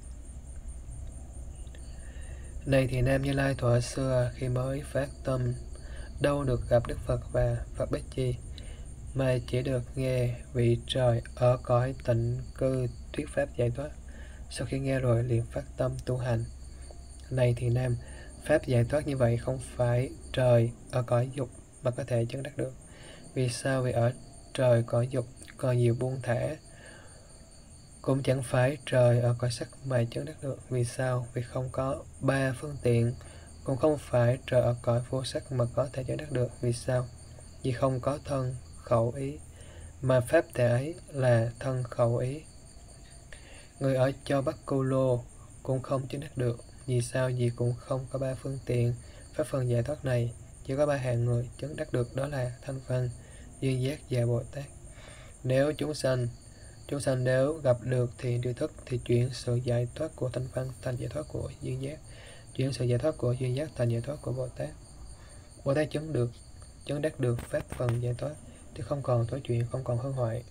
Này thì Nam, Như Lai thuở xưa khi mới phát tâm đâu được gặp Đức Phật và Phật Bích Chi, mà chỉ được nghe vị trời ở cõi tịnh cư thuyết pháp giải thoát. Sau khi nghe rồi liền phát tâm tu hành. Này thì Nam, pháp giải thoát như vậy không phải trời ở cõi dục mà có thể chứng đắc được. Vì sao? Vì ở trời cõi dục còn nhiều buông thả, cũng chẳng phải trời ở cõi sắc mà chứng đắc được. Vì sao? Vì không có ba phương tiện, cũng không phải trời ở cõi vô sắc mà có thể chứng đắc được. Vì sao? vì không có thân khẩu ý, mà pháp thể ấy là thân khẩu ý. Người ở châu Bắc Cô Lô cũng không chứng đắc được. Vì sao? Vì cũng không có ba phương tiện pháp phần giải thoát này. Chỉ có ba hạng người chứng đắc được, đó là Thanh Văn, Duyên Giác và Bồ Tát. Nếu chúng sanh nếu gặp được thiền tri thức thì chuyển sự giải thoát của Thanh Văn thành giải thoát của Duyên Giác, chuyển sự giải thoát của Duyên Giác thành giải thoát của Bồ Tát. Bồ Tát chứng đắc được pháp phần giải thoát thì không còn tối chuyện, không còn hư hoại.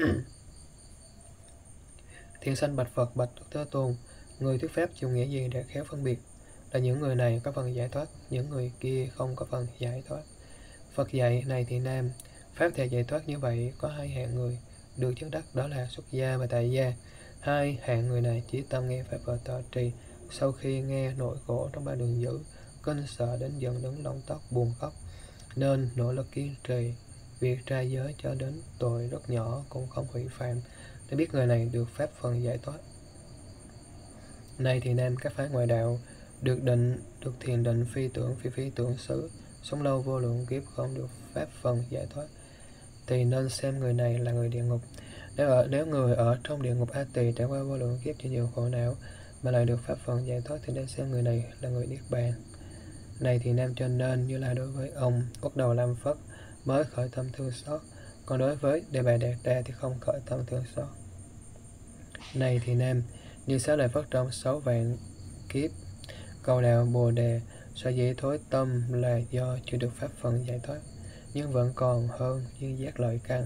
Thiện sanh bạch Phật: bạch Đức Thế Tôn, người thuyết pháp dùng nghĩa gì để khéo phân biệt là những người này có phần giải thoát, những người kia không có phần giải thoát? Phật dạy: này Thị Nam, pháp thể giải thoát như vậy có hai hạng người được chứng đắc, đó là xuất gia và tại gia. Hai hạng người này chí tâm nghe pháp và thọ trì, sau khi nghe nỗi khổ trong ba đường dữ, kinh sợ đến giận đứng lông tóc buồn khóc, nên nỗ lực kiên trì việc trai giới cho đến tội rất nhỏ cũng không hủy phạm, để biết người này được pháp phần giải thoát. Này Thị Nam, các phái ngoại đạo được thiền định phi tưởng xứ, sống lâu vô lượng kiếp không được pháp phần giải thoát, thì nên xem người này là người địa ngục. Nếu người ở trong địa ngục A Tỳ trải qua vô lượng kiếp chịu nhiều khổ não mà lại được pháp phần giải thoát, thì nên xem người này là người niết bàn. Này Thị Nam, cho nên Như Lai đối với ông Uất Đầu Lam Phất mới khởi tâm thương xót, còn đối với Đề Bà Đạt Đa thì không khởi tâm thương xót. Này Thị Nam, như Xá Lợi Phất trong 6 vạn kiếp cầu đạo Bồ Đề, sở dĩ thối tâm là do chưa được pháp phần giải thoát, nhưng vẫn còn hơn duyên giác lợi căn.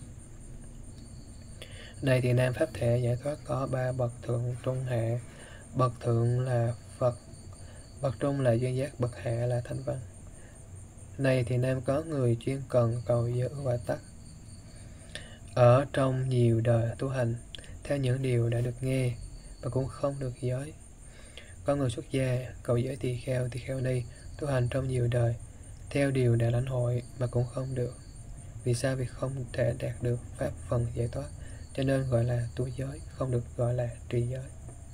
Này Thị Nam, pháp thể giải thoát có 3 bậc thượng trung hạ. Bậc thượng là Phật, bậc trung là duyên giác, bậc hạ là Thanh Văn. Này Thị Nam, có người chuyên cần cầu giới và tắc ở trong nhiều đời tu hành theo những điều đã được nghe mà cũng không được giới. Có người xuất gia cầu giới tỳ kheo ni tu hành trong nhiều đời theo điều đã lãnh hội mà cũng không được. Vì sao? Vì không thể đạt được pháp phần giải thoát, cho nên gọi là tu giới, không được gọi là trì giới.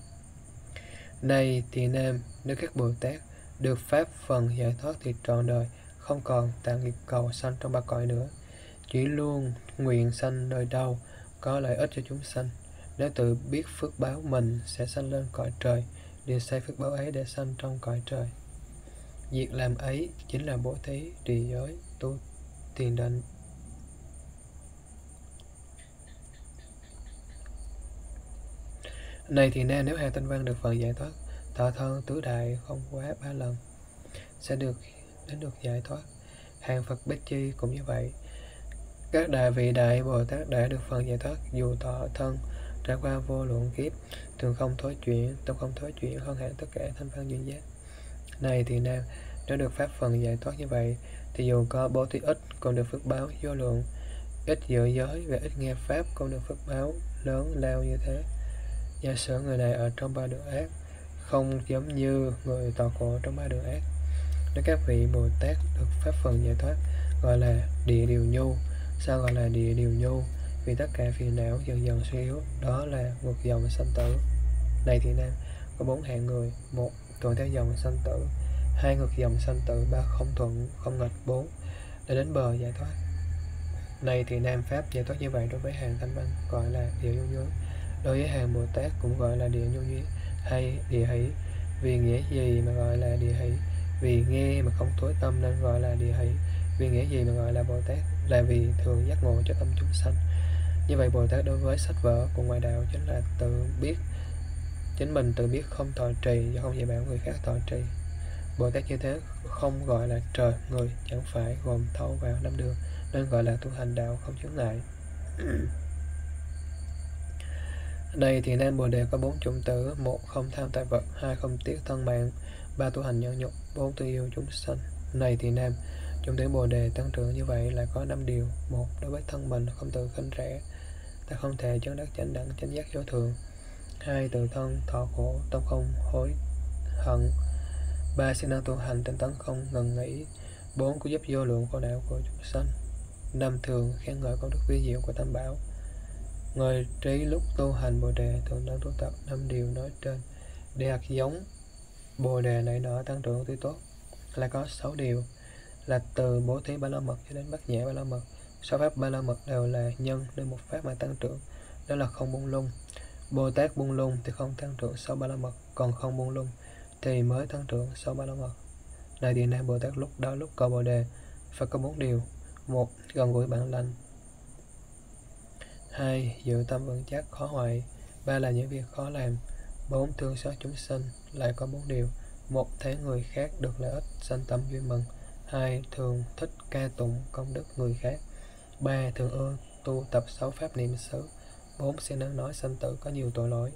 Này Thị Nam, nếu các Bồ Tát được pháp phần giải thoát thì trọn đời không còn tạo nghiệp cầu sanh trong ba cõi nữa, chỉ luôn nguyện sanh nơi đâu có lợi ích cho chúng sanh. Nếu tự biết phước báo mình sẽ sanh lên cõi trời, liền xây phước báo ấy để sanh trong cõi trời. Việc làm ấy chính là bố thí, trì giới, tu thiền định. Này Thị Nam, nếu hàng Thanh Văn được phần giải thoát, thọ thân tứ đại không quá 3 lần sẽ đến được giải thoát. Hàng Phật Bích Chi cũng như vậy. Các vị đại Bồ Tát đã được phần giải thoát, dù thọ thân trải qua vô lượng kiếp, thường không thối chuyển, tâm không thối chuyển, hơn hẳn tất cả thanh văn duyên giác. Này Thị Nam, nếu được pháp phần giải thoát như vậy, thì dù có bố thí ít còn được phước báo vô lượng, ít giữ giới và ít nghe pháp cũng được phước báo lớn lao như thế. Giả sử người này ở trong ba đường ác, không giống như người tọa khổ trong ba đường ác. Nếu các vị Bồ Tát được pháp phần giải thoát, gọi là địa điều nhu. Sao gọi là địa điều nhu? Vì tất cả phiền não dần dần suy yếu, đó là ngược dòng sanh tử. Này Thị Nam, có 4 hạng người: 1. Thuận theo dòng sanh tử; 2. Ngược dòng sanh tử; 3. Không thuận không nghịch; 4. Để đến bờ giải thoát. Này Thị Nam, pháp giải thoát như vậy đối với hàng Thanh Văn gọi là địa nhu giới, đối với hàng Bồ Tát cũng gọi là địa nhu giới hay địa hỷ. Vì nghĩa gì mà gọi là địa hỷ? Vì nghe mà không tối tâm nên gọi là địa hỷ. Vì nghĩa gì mà gọi là Bồ Tát? Là vì thường giác ngộ cho tâm chúng sanh. Như vậy Bồ Tát đối với sách vở của ngoại đạo chính là chính mình tự biết không thọ trì và không dạy bảo người khác thọ trì. Bồ Tát như thế không gọi là trời người, chẳng phải gồm thấu vào 5 đường, nên gọi là tu hành đạo không chướng ngại. Này Thị Nam, Bồ Đề có 4 chủng tử: 1. Không tham tại vật; 2. Không tiếc thân mạng; 3. Tu hành nhẫn nhục; 4. Thương yêu chúng sanh. Này Thị Nam, chủng tử Bồ Đề tăng trưởng như vậy là có 5 điều. 1. Đối với thân mình không tự khinh rẻ, ta không thể chứng đắc chánh đẳng chánh giác vô thường. 2. Tự thân thọ khổ, tâm không hối hận. 3. Siêng năng tu hành tinh tấn không ngừng nghỉ. 4. Cứu giúp vô lượng khổ não của chúng sanh. 5. Thường khen ngợi công đức vi diệu của Tam Bảo. Người trí lúc tu hành Bồ Đề thường đang tu tập 5 điều nói trên để hạt giống Bồ Đề nảy nở tăng trưởng tươi tốt, là có 6 điều. là từ bố thí ba la mật cho đến bát nhã ba la mật. 6 pháp ba la mật đều là nhân nên một pháp mà tăng trưởng, đó là không buông lung. Bồ Tát buông lung thì không tăng trưởng 6 ba la mật, còn không buông lung thì mới tăng trưởng 6 ba la mật. Này thì Nam Bồ Tát lúc cầu Bồ đề phải có 4 điều: 1. Gần gũi bạn lành. 2. Dự tâm vững chắc khó hoại. 3. Là những việc khó làm. 4. Thương xót chúng sinh. Lại có 4 điều: 1. Thấy người khác được lợi ích sanh tâm vui mừng. 2. Thường thích ca tụng công đức người khác. 3. Thường ưa tu tập 6 pháp niệm xứ. 4. Siêng năng nói sanh tử có nhiều tội lỗi.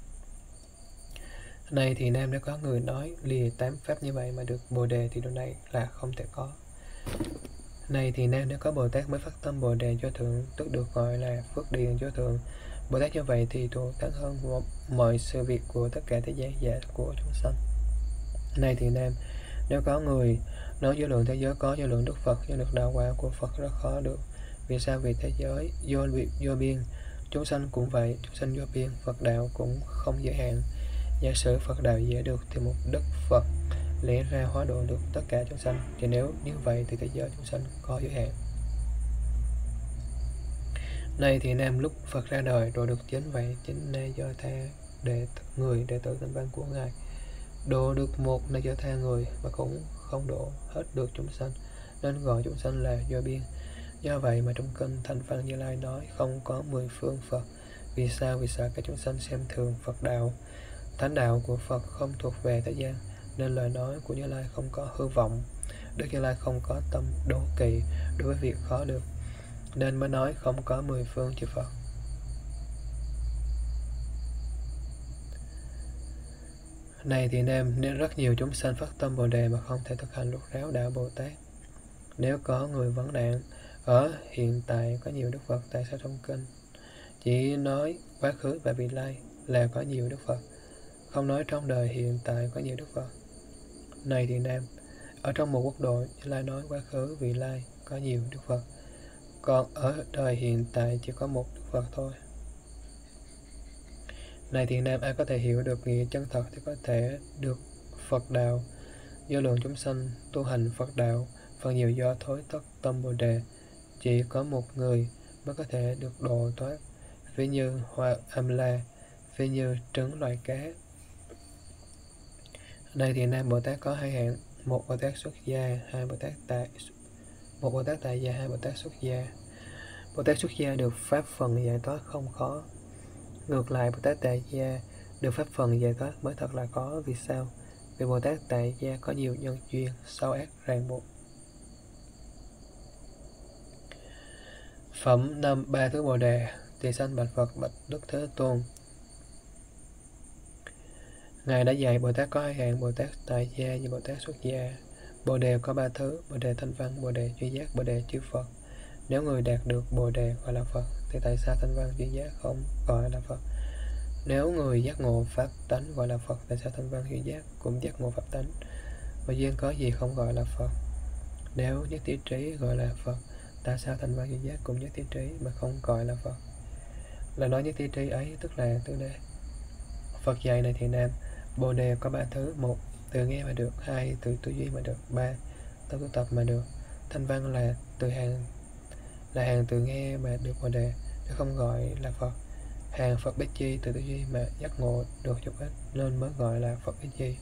Này thì Nam, nếu có người nói lìa 8 pháp như vậy mà được Bồ đề thì điều này là không thể có. Này thì Nam, nếu có Bồ Tát mới phát tâm Bồ đề vô thượng, tức được gọi là phước điền vô thượng. Bồ Tát như vậy thì thù thắng hơn mọi sự việc của tất cả thế giới và của chúng sanh. Này thì Nam, nếu có người nói vô lượng thế giới có vô lượng Đức Phật, vô lượng đạo quả của Phật rất khó được. Vì sao? Vì thế giới vô biên, chúng sanh cũng vậy, chúng sanh vô biên, Phật đạo cũng không giới hạn. Giả sử Phật đạo dễ được thì một Đức Phật lẽ ra hóa độ được tất cả chúng sanh, thì nếu như vậy thì thế giới chúng sanh có giới hạn. Này thì Nam, lúc Phật ra đời độ được chính vậy, chính là do tha người đệ tử Thanh Văn của Ngài. Độ được một là do tha người mà cũng không độ hết được chúng sanh, nên gọi chúng sanh là vô biên. Do vậy mà trong kinh Thanh Văn Như Lai nói không có 10 phương Phật. Vì sao? Vì sợ các chúng sanh xem thường Phật đạo. Thánh đạo của Phật không thuộc về thế gian, nên lời nói của Như Lai không có hư vọng. Đức Như Lai không có tâm đố kỵ đối với việc khó được, nên mới nói không có 10 phương chư Phật. Này thì Nam, nên rất nhiều chúng sanh phát tâm Bồ đề mà không thể thực hành luật ráo đạo Bồ Tát. Nếu có người vấn nạn ở hiện tại có nhiều Đức Phật, tại sao trong kinh chỉ nói quá khứ và vị lai là có nhiều Đức Phật, không nói trong đời hiện tại có nhiều Đức Phật? Này thì Nam, ở trong một quốc độ Như Lai nói quá khứ vị lai có nhiều Đức Phật, còn ở đời hiện tại chỉ có một Đức Phật thôi. Này thì Nam, ai có thể hiểu được nghĩa chân thật thì có thể được Phật đạo. Do lượng chúng sanh tu hành Phật đạo phần nhiều do thối tất tâm Bồ đề, chỉ có một người mới có thể được độ thoát, ví như hoa âm la, ví như trứng loài cá. Này thì Nam, Bồ Tát có hai hạng: một Bồ Tát xuất gia, một Bồ Tát tại gia, hai Bồ Tát xuất gia. Bồ Tát xuất gia được pháp phần giải thoát không khó. Ngược lại, Bồ Tát tại gia được pháp phần giải thoát mới thật là khó. Vì sao? Vì Bồ Tát tại gia có nhiều nhân duyên, sâu ác ràng buộc. Phẩm 5. Ba thứ Bồ đề. Tỳ sanh bạch Phật: bạch Đức Thế Tôn, Ngài đã dạy Bồ Tát có hai hạng: Bồ Tát tại gia và Bồ Tát xuất gia. Bồ đề có ba thứ: Bồ đề Thanh Văn, Bồ đề Duy Giác, Bồ đề chư Phật. Nếu người đạt được Bồ đề gọi là Phật, thì tại sao Thanh Văn Duy Giác không gọi là Phật? Nếu người giác ngộ pháp tánh gọi là Phật, tại sao Thanh Văn Duy Giác cũng giác ngộ pháp tánh? Và duyên có gì không gọi là Phật? Nếu nhất thiết trí gọi là Phật, tại sao Thanh Văn Duy Giác cũng nhất thiết trí mà không gọi là Phật? Là nói nhất thiết trí ấy tức là tư đế. Phật dạy này thì Nam, Bồ đề có ba thứ: một, từ nghe mà được; hai, từ tư duy mà được; ba, từ tu tập mà được. Thanh Văn là hàng từ nghe mà được Bồ đề, nếu không gọi là Phật. Hàng Phật Bích Chi từ tư duy mà giác ngộ được chút ít, nên mới gọi là Phật Bích Chi.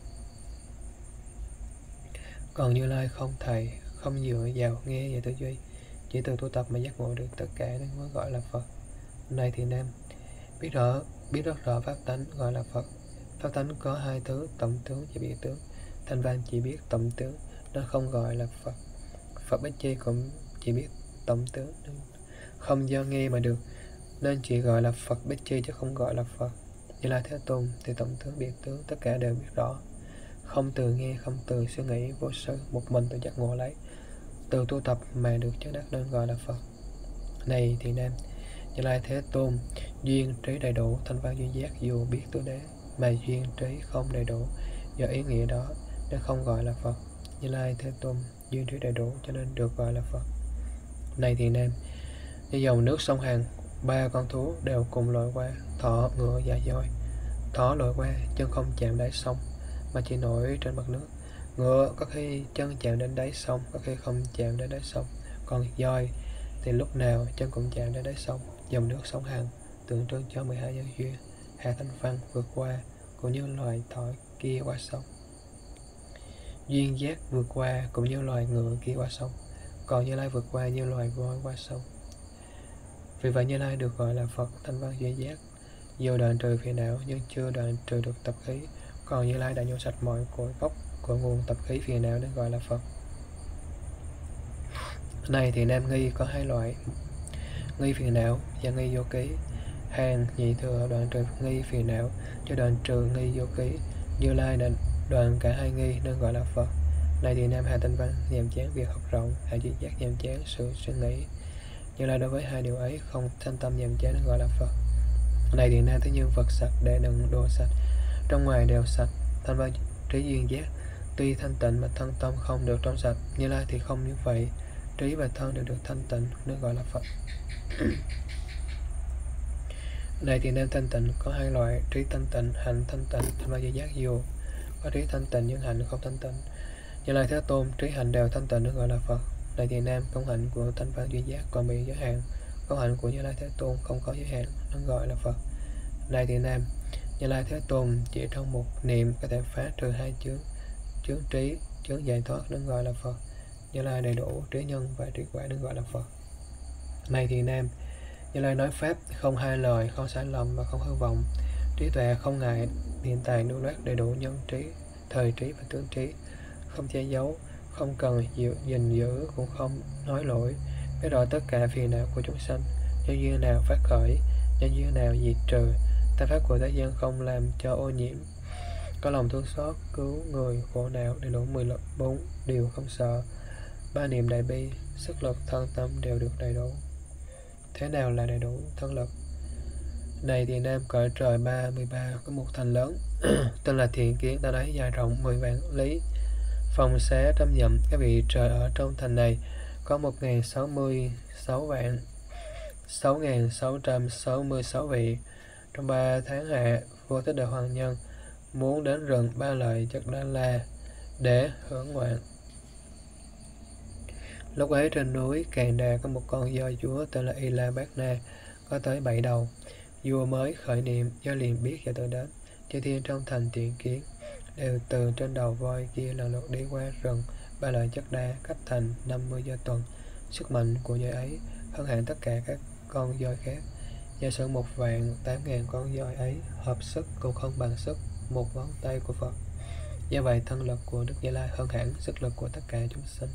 Còn Như Lai không thầy, không dựa vào nghe và tư duy, chỉ từ tu tập mà giác ngộ được tất cả, nên mới gọi là Phật. Này thì Nam, biết rất rõ pháp tánh gọi là Phật. Pháp tánh có hai thứ: tổng tướng và biệt tướng. Thanh Văn chỉ biết tổng tướng nên không gọi là Phật. Phật Bích Chi cũng chỉ biết tổng tướng, không do nghe mà được, nên chỉ gọi là Phật Bích Chi chứ không gọi là Phật. Như là Thế Tôn thì tổng tướng biệt tướng tất cả đều biết rõ, không từ nghe, không từ suy nghĩ, vô sư, một mình tự giác ngộ lấy, từ tu tập mà được chứng đắc, nên gọi là Phật. Này thì Nam, Như Lai Thế Tôn duyên trí đầy đủ, Thanh Văn Duy Giác dù biết tứ đế, mà duyên trí không đầy đủ, do ý nghĩa đó nên không gọi là Phật. Như Lai Thế Tôn duyên trí đầy đủ cho nên được gọi là Phật. Này thì Nam, như dòng nước sông Hằng, ba con thú đều cùng lội qua: thỏ, ngựa và voi. Thỏ lội qua chân không chạm đáy sông mà chỉ nổi trên mặt nước, Ngựa có khi chân chạm đến đáy sông, có khi không chạm đến đáy sông. Còn voi thì lúc nào chân cũng chạm đến đáy sông. Dòng nước sóng Hằng tượng trưng cho 12 nhân duyên. Hạ Thanh Văn vượt qua cũng như loài thỏ kia qua sông. Duyên giác vượt qua cũng như loài ngựa kia qua sông. Còn Như Lai vượt qua như loài voi qua sông. Vì vậy Như Lai được gọi là Phật Thanh Văn Duyên Giác. Dù đoạn trừ phiền não nhưng chưa đoạn trừ được tập khí. Còn Như Lai đã nhổ sạch mọi cội gốc của nguồn tập khí phiền não nên gọi là Phật. Này thì nam nghi có hai loại: nghi phiền não và nghi vô ký. Hàng nhị thừa đoạn trừ nghi phiền não, cho đoạn trừ nghi vô ký. Như Lai đã đoạn cả hai nghi nên gọi là Phật. Này thì nam Hạ Thanh Văn nhàm chán việc học rộng, Hạ Duyên Giác nhàm chán sự suy nghĩ. Như Lai đối với hai điều ấy không thanh tâm nhàm chán nên gọi là Phật. Này thì nam thế nhưng Phật sạch để đựng đồ sạch, trong ngoài đều sạch. Thanh Văn trí duyên giác tuy thanh tịnh mà thân tâm không được trong sạch. Như Lai thì không như vậy, trí và thân đều được thanh tịnh nên gọi là Phật. Này thì nam thanh tịnh có hai loại: trí thanh tịnh, hạnh thanh tịnh. Thanh Văn Duyên Giác dù có trí thanh tịnh nhưng hạnh không thanh tịnh. Như Lai Thế Tôn trí hạnh đều thanh tịnh nên gọi là Phật. Này thì nam công hạnh của Thanh Văn Duyên Giác còn bị giới hạn, công hạnh của Như Lai Thế Tôn không có giới hạn nên gọi là Phật. Này thì nam Như Lai Thế Tôn chỉ trong một niệm có thể phá trừ hai chướng, chướng trí, chướng giải thoát nên gọi là Phật. Như Lai đầy đủ trí nhân và trí quả nên gọi là Phật. Này thì nam Như Lai nói pháp không hai lời, không sai lầm và không hư vọng. Trí tuệ không ngại, hiện tại lưu loát đầy đủ nhân trí, thời trí và tướng trí, không che giấu, không cần gìn giữ, cũng không nói lỗi, biết rõ tất cả phiền não của chúng sanh, nhân duyên nào phát khởi, nhân duyên nào diệt trừ. Tam pháp của thế gian không làm cho ô nhiễm, có lòng thương xót cứu người khổ não, đầy đủ 14 điều không sợ. Ba niệm đại bi, sức lực thân tâm đều được đầy đủ. Thế nào là đầy đủ thân lực? Này thì nam cõi trời 33 có một thành lớn tên là Thiện Kiến, ta đấy dài rộng 10 vạn lý, phòng xá trăm dặm. Các vị trời ở trong thành này có 1066 vạn 6.666 vị. Trong 3 tháng hạ, vua Thích Đại Hoàng Nhân muốn đến rừng Ba Lợi Chất Đa La để hưởng ngoạn. Lúc ấy trên núi Càn Đà có một con voi chúa tên là Y La Bát Na, có tới 7 đầu. Vua mới khởi niệm, do liền biết và tự đến. Chư thiên trong thành Thiện Kiến đều từ trên đầu voi kia lần lượt đi qua rừng Ba Lợi Chất Đa, cách thành 50 do tuần. Sức mạnh của voi ấy hơn hẳn tất cả các con voi khác. Giả sử 1.800.000 con voi ấy hợp sức cũng không bằng sức một ngón tay của Phật. Do vậy thân lực của Đức Như Lai hơn hẳn sức lực của tất cả chúng sinh.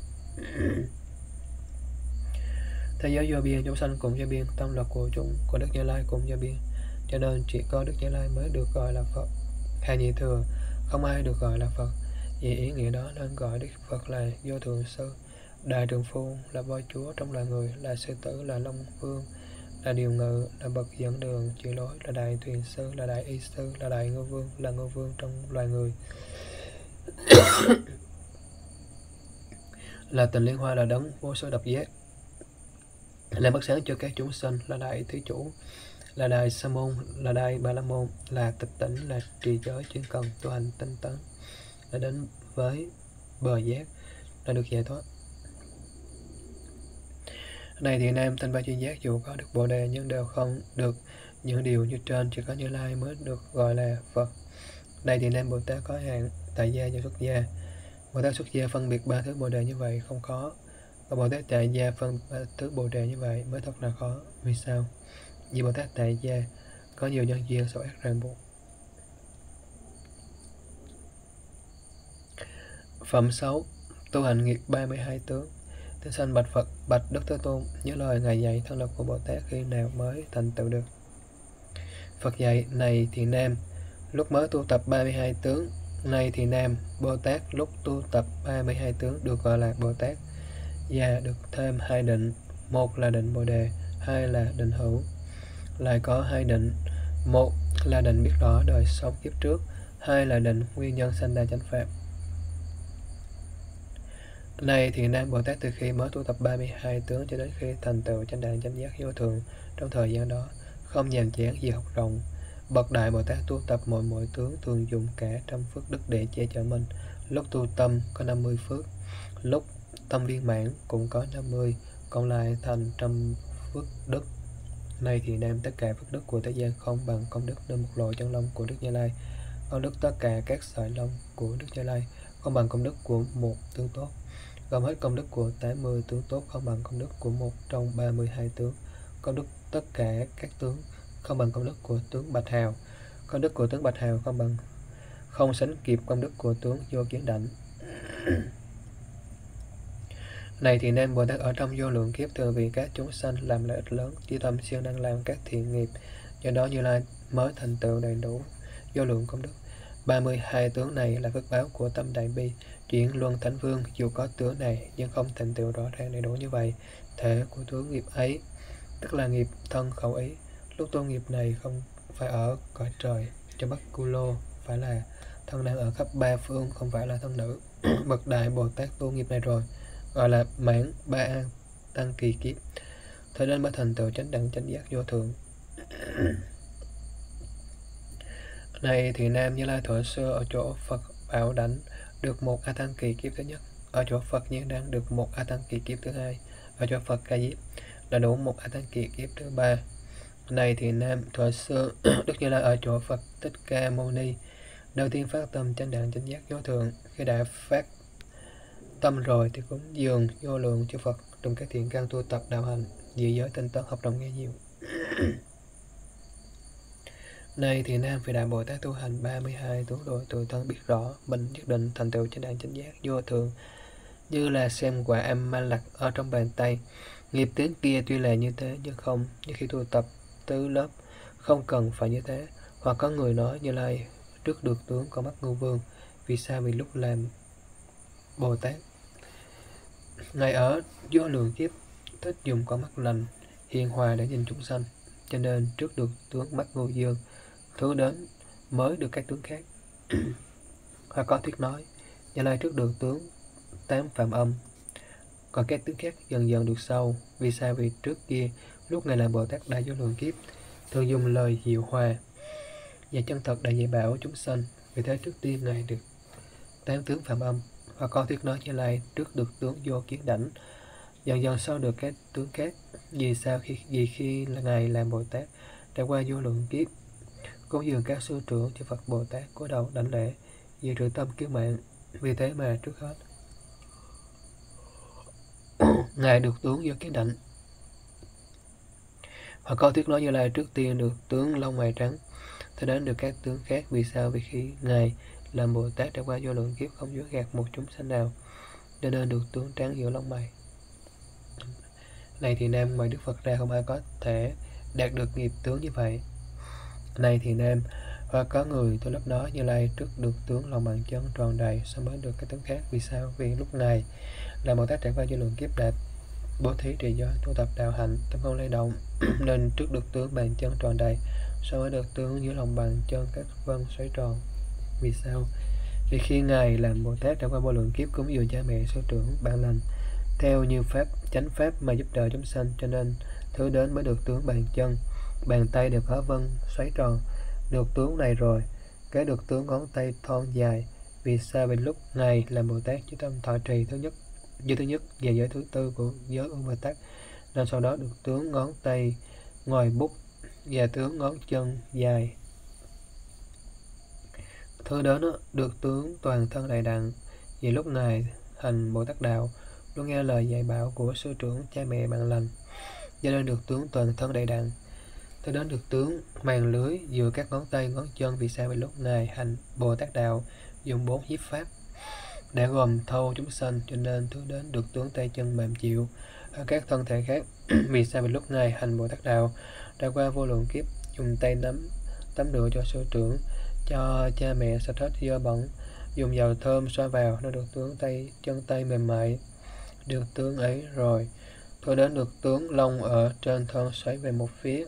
Thế giới vô biên, chúng sanh cũng vô biên, tâm lực của Đức Như Lai cũng vô biên, cho nên chỉ có Đức Như Lai mới được gọi là Phật. Hạ nhị thừa không ai được gọi là Phật, vì ý nghĩa đó nên gọi Đức Phật là vô thượng sư, đại trường phu, là voi chúa trong loài người, là sư tử, là long vương, là điều ngự, là bậc dẫn đường chỉ lối, là đại thuyền sư, là đại y sư, là đại ngư vương, là ngư vương trong loài người, là Tịnh Liên Hoa, là đấng vô số độc giác, là bất sáng cho các chúng sinh, là đại thí chủ, là đại sa môn, là đại ba la môn, là tịch tỉnh, là trì giới chuyên cần tu hành tinh tấn, là đến với bờ giác, là được giải thoát. Này thì nam Thanh Văn Duyên Giác dù có được Bồ Đề nhưng đều không được những điều như trên, chỉ có Như Lai mới được gọi là Phật. Này thì nam Bồ Tát có hạng tại gia và xuất gia. Bồ Tát xuất gia phân biệt ba thứ Bồ Đề như vậy không khó, và Bồ Tát tại gia phân ba thứ Bồ Đề như vậy mới thật là khó. Vì sao? Vì Bồ Tát tại gia có nhiều nhân duyên xấu ác ràng buộc. Phẩm 6. Tu hành nghiệp 32 tướng. Thế sanh bạch Phật, bạch Đức Thế Tôn, nhớ lời Ngài dạy thân lực của Bồ Tát khi nào mới thành tựu được. Phật dạy: này thì nam, lúc mới tu tập 32 tướng. Này thì nam, Bồ Tát lúc tu tập 32 tướng được gọi là Bồ Tát, và được thêm hai định, một là định Bồ Đề, hai là định hữu. Lại có hai định, một là định biết rõ đời sống kiếp trước, hai là định nguyên nhân sanh ra chánh pháp. Này thì nam Bồ Tát từ khi mới tu tập 32 tướng cho đến khi thành tựu chánh đẳng chánh giác vô thượng, trong thời gian đó không nhàm chán gì học rộng. Bậc đại Bồ Tát tu tập mỗi tướng thường dùng cả trăm phước đức để che chở mình, Lúc tu tâm có 50 phước, lúc tâm viên mãn cũng có 50, cộng lại thành trăm phước đức. Nay thì Nam, tất cả phước đức của thế gian không bằng công đức nơi một lộ chân lông của Đức Như Lai. Công đức tất cả các sợi lông của Đức Như Lai không bằng công đức của một tướng tốt. Gồm hết công đức của 80 tướng tốt không bằng công đức của một trong 32 tướng. Công đức tất cả các tướng không bằng công đức của tướng Bạch Hào. Công đức của tướng Bạch Hào không sánh kịp công đức của tướng Vô Kiến Đảnh. Này thì Nam Bồ Tát ở trong vô lượng kiếp thường vì các chúng sanh làm lợi ích lớn, chí tâm siêng năng làm các thiện nghiệp, do đó Như Lai mới thành tựu đầy đủ vô lượng công đức. 32 tướng này là phước báo của tâm đại bi. Chuyển Luân Thánh Vương dù có tướng này nhưng không thành tựu rõ ràng đầy đủ như vậy. Thể của tướng nghiệp ấy tức là nghiệp thân khẩu ý. Lúc tu nghiệp này không phải ở cõi trời cho Bắc Cu Lô, phải là thân đang ở khắp ba phương, không phải là thân nữ. Bậc đại Bồ Tát tu nghiệp này rồi gọi là mãn ba an tăng kỳ kiếp, thế nên mới thành tựu chánh đẳng chánh giác vô thượng. Này thì Nam, Như Lai thuở xưa ở chỗ Phật Bảo Đảnh được một A Tăng kỳ kiếp thứ nhất, ở chỗ Phật Nhiên Đăng được một A Tăng kỳ kiếp thứ hai, ở chỗ Phật Ca Diếp đã đủ một A Tăng kỳ kiếp thứ ba. Này thì Nam, thuở xưa Đức Như Lai ở chỗ Phật Thích Ca Mâu Ni đầu tiên phát tâm chánh đẳng chánh giác vô thượng. Khi đã phát tâm rồi thì cúng dường vô lượng chư Phật trong các thiện căn tu tập đạo hành, dị giới tinh tấn học đồng nghe nhiều. Này thì Nam, vì đại Bồ Tát tu hành 32 tướng rồi tự thân biết rõ mình nhất định thành tựu chánh đẳng chánh giác vô thượng, như là xem quả âm ma lặc ở trong bàn tay. Nghiệp tướng kia tuy là như thế nhưng không như khi tu tập tứ lớp không cần phải như thế. Hoặc có người nói Như Lai trước được tướng con mắt Ngưu Vương. Vì sao? Vì lúc làm Bồ Tát, Ngài ở vô lượng kiếp thích dùng con mắt lành hiền hòa để nhìn chúng sanh, cho nên trước được tướng mắt Ngưu Dương, thứ đến mới được các tướng khác. Hoặc có thuyết nói Như Lai trước được tướng 8 phạm âm, còn các tướng khác dần dần được sau. Vì sao? Vì trước kia lúc Ngài làm Bồ Tát đại vô lượng kiếp thường dùng lời dịu hòa và chân thật để dạy bảo chúng sanh, vì thế trước tiên Ngài được 8 tướng phạm âm. Hoặc có thuyết nói Như Lai trước được tướng Vô Kiến Đảnh, dần dần sau được các tướng khác. Vì sao? Vì khi là Ngài làm Bồ Tát trải qua vô lượng kiếp cúng dường các sư trưởng cho Phật Bồ Tát cúi đầu đảnh lễ vì trừ tâm cứu mạng, vì thế mà trước hết Ngài được tướng Vô Kiến Đảnh. Hoặc có thuyết nói Như Lai trước tiên được tướng lông mày trắng, thế đến được các tướng khác. Vì sao? Vì khi Ngài làm Bồ Tát trải qua vô lượng kiếp không dối gạt một chúng sanh nào, cho nên được tướng trắng giữa lông mày. Này thì Nam, ngoài Đức Phật ra không ai có thể đạt được nghiệp tướng như vậy. Này thì Nam, hoặc có người tôi lúc đó Như Lai trước được tướng lòng bàn chân tròn đầy, sau mới được cái tướng khác. Vì sao? Vì lúc Ngài là Bồ Tát trải qua vô lượng kiếp đạt bố thí trì giới tu tập đạo hạnh tâm không lay động nên trước được tướng bàn chân tròn đầy, sau mới được tướng dưới lòng bàn chân các vân xoáy tròn. Vì sao? Vì khi Ngài làm Bồ Tát trải qua vô lượng kiếp cúng dường cha mẹ sư trưởng bạn lành theo như pháp chánh pháp mà giúp đỡ chúng sanh, cho nên thứ đến mới được tướng bàn chân, bàn tay đều có vân xoáy tròn. Được tướng này rồi kế được tướng ngón tay thon dài. Vì sao? Vì lúc Ngài làm Bồ Tát chí tâm thọ trì thứ nhất và giới thứ tư của giới Bồ Tát, nên sau đó được tướng ngón tay ngòi bút và tướng ngón chân dài. Thứ đó được tướng toàn thân đầy đặn, vì lúc Ngài hành Bồ Tát đạo luôn nghe lời dạy bảo của sư trưởng cha mẹ bạn lành, cho nên được tướng toàn thân đầy đặn. Thứ đến được tướng màn lưới vừa các ngón tay ngón chân. Vì sao? Vì lúc Ngài hành Bồ Tát đạo dùng 4 nhiếp pháp để gồm thâu chúng sanh, cho nên thứ đến được tướng tay chân mềm chịu ở các thân thể khác. Vì sao? Vì lúc Ngài hành Bồ Tát đạo đã qua vô lượng kiếp dùng tay nắm tắm rửa cho sư trưởng, cho cha mẹ sạch hết dơ bẩn, dùng dầu thơm xoa vào, nó được tướng chân tay mềm mại. Được tướng ấy rồi tôi đến được tướng lông ở trên thân xoáy về một phía.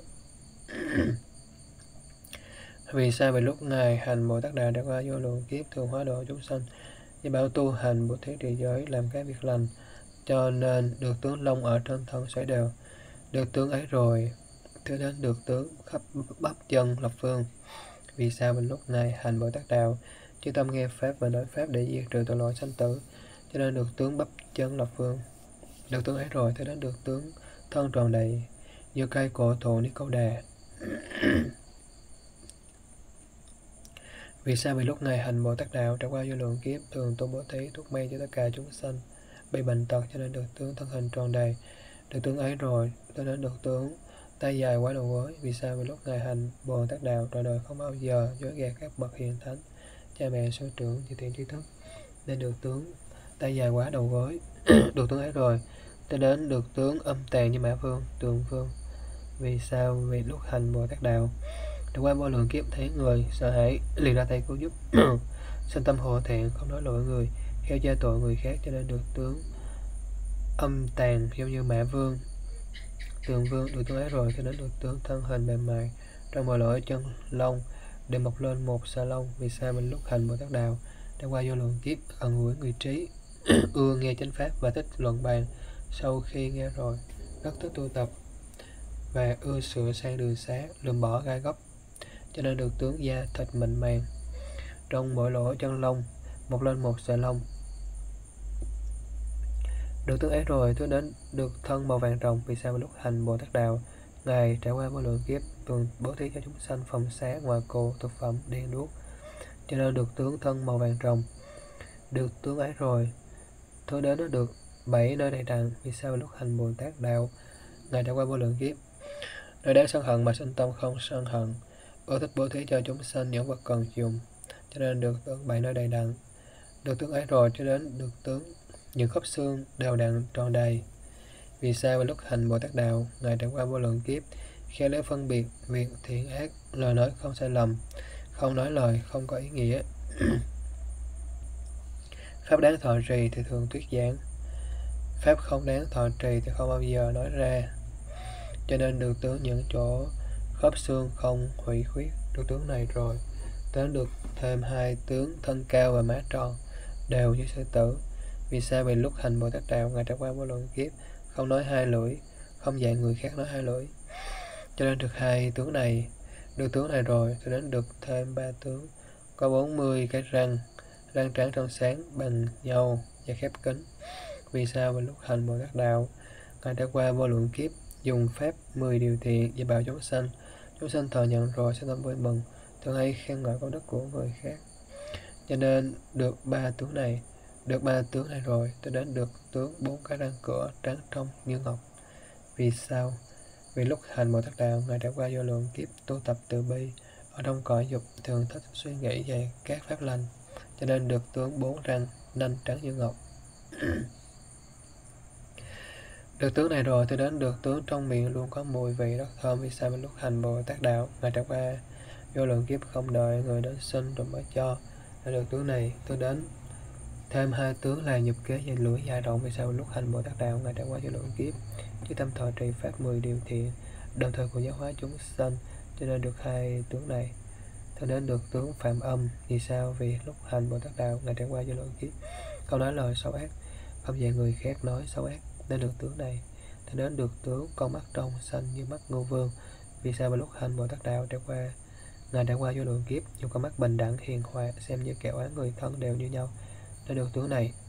Vì sao? Vì lúc Ngài hành Bồ Tát đạo đã qua vô lượng kiếp thường hóa độ chúng sanh, như bảo tu hành bố thí trì giới làm các việc lành, cho nên được tướng lông ở trên thân xoáy đều. Được tướng ấy rồi tôi đến được tướng khắp bắp chân lập phương. Vì sao? Vì lúc Ngài hành Bồ Tát đạo Chư tâm nghe pháp và nói pháp để diệt trừ tội lỗi sanh tử, cho nên được tướng bắp chân lập phương. Được tướng ấy rồi, thế đến được tướng thân tròn đầy như cây cổ thụ Ni Câu Đà. Vì sao? Vì lúc Ngài hành Bồ Tát Đạo trải qua vô lượng kiếp, thường tu bố thí thuốc men cho tất cả chúng sanh bị bệnh tật, cho nên được tướng thân hình tròn đầy. Được tướng ấy rồi, cho nên được tướng tay dài quá đầu gối. Vì sao? Vì lúc Ngài hành Bồ Tát Đạo trọn đời không bao giờ dối gạt các bậc hiền thánh, cha mẹ sư trưởng chư thiện tri thức, nên được tướng tay dài quá đầu gối. Được tướng ấy rồi, cho đến được tướng âm tàn như Mã Vương, Tường Vương. Vì sao? Vì lúc hành Bồ Tát Đạo trải qua vô lượng kiếp, thấy người sợ hãi liền ra tay cứu giúp, sinh tâm hộ thiện, không nói lỗi người, khéo che tội người khác, cho nên được tướng âm tàn giống như Mã Vương, Tường Vương. Được tướng ấy rồi, cho đến được tướng thân hình mềm mại, trong mọi lỗ chân lông đều mọc lên một xà lông. Vì sao? Mình lúc hành Bồ Tát Đạo trải qua vô lượng kiếp, gần gũi người trí, ưa nghe chánh pháp và thích luận bàn. Sau khi nghe rồi, rất thích tu tập và ưa sửa sang đường xá, lùm bỏ gai góc, cho nên được tướng da thịt mịn màng, trong mỗi lỗ chân lông mọc lên một sợi lông. Được tướng ấy rồi, tôi đến được thân màu vàng rồng. Vì sao? Lúc hành Bồ Tát Đạo, Ngài trải qua vô lượng kiếp, thường bố thí cho chúng sanh phòng xá, ngoại cụ, thực phẩm, đen đuốc, cho nên được tướng thân màu vàng rồng. Được tướng ấy rồi, tôi đến nó được 7 nơi đầy đặn. Vì sao? Lúc hành Bồ Tát Đạo, Ngài trải qua vô lượng kiếp, nơi đáng sân hận mà sinh tâm không sân hận, ưa thích bố thí cho chúng sanh những vật cần dùng, cho nên được tướng 7 nơi đầy đặn. Được tướng ấy rồi, cho đến được tướng những khớp xương đều đặn tròn đầy. Vì sao? Lúc hành Bồ Tát Đạo, Ngài trải qua vô lượng kiếp, khéo léo phân biệt việc thiện ác, lời nói không sai lầm, không nói lời không có ý nghĩa. Pháp đáng thọ trì thì thường thuyết giảng, pháp không đáng thọ trì thì không bao giờ nói ra, cho nên được tướng những chỗ khớp xương không hủy khuyết. Được tướng này rồi, tới được thêm 2 tướng thân cao và má tròn, đều như sư tử. Vì sao? Vì lúc hành Bồ Tát Đạo, Ngài trải qua vô lượng kiếp, không nói hai lưỡi, không dạy người khác nói hai lưỡi, cho nên được 2 tướng này. Được tướng này rồi, cho đến được thêm 3 tướng, có 40 cái răng trắng trong sáng bằng nhau và khép kín. Vì sao? Vì lúc hành Bồ Tát Đạo, Ngài trải qua vô lượng kiếp, dùng pháp 10 điều thiện và bảo chúng sanh thọ nhận rồi sẽ tâm vui mừng, thường hay khen ngợi công đức của người khác, cho nên được 3 tướng này. Được 3 tướng này rồi, tôi đến được tướng 4 cái răng cửa trắng trong như ngọc. Vì sao? Vì lúc hành Bồ Tát Đạo, Ngài trải qua vô lượng kiếp tu tập từ bi, ở trong cõi dục thường thích suy nghĩ về các pháp lành, cho nên được tướng 4 răng nanh trắng như ngọc. Được tướng này rồi, tôi đến được tướng trong miệng luôn có mùi vị rất thơm. Vì sao? Vì lúc hành Bồ Tát Đạo, Ngài trải qua vô lượng kiếp, không đợi người đến sinh rồi mới cho. Để được tướng này, tôi đến thêm 2 tướng là nhục kế và lưỡi dài rộng. Vì sao? Lúc hành Bồ Tát Đạo, Ngài trải qua vô lượng kiếp, chứ tâm thọ trì pháp 10 điều thiện, đồng thời cũng giáo hóa chúng sanh, cho nên được 2 tướng này. Tôi đến được tướng phạm âm. Vì sao? Vì lúc hành Bồ Tát Đạo, Ngài trải qua vô lượng kiếp, không nói lời xấu ác, không dạy người khác nói xấu ác, nên được tướng này. Tôi đến được tướng con mắt trong xanh như mắt Ngô Vương. Vì sao? Vì lúc hành Bồ Tát Đạo trải qua, Ngài trải qua vô lượng kiếp, dùng con mắt bình đẳng hiền hòa, xem như kẻ oán người thân đều như nhau, nên được tướng này.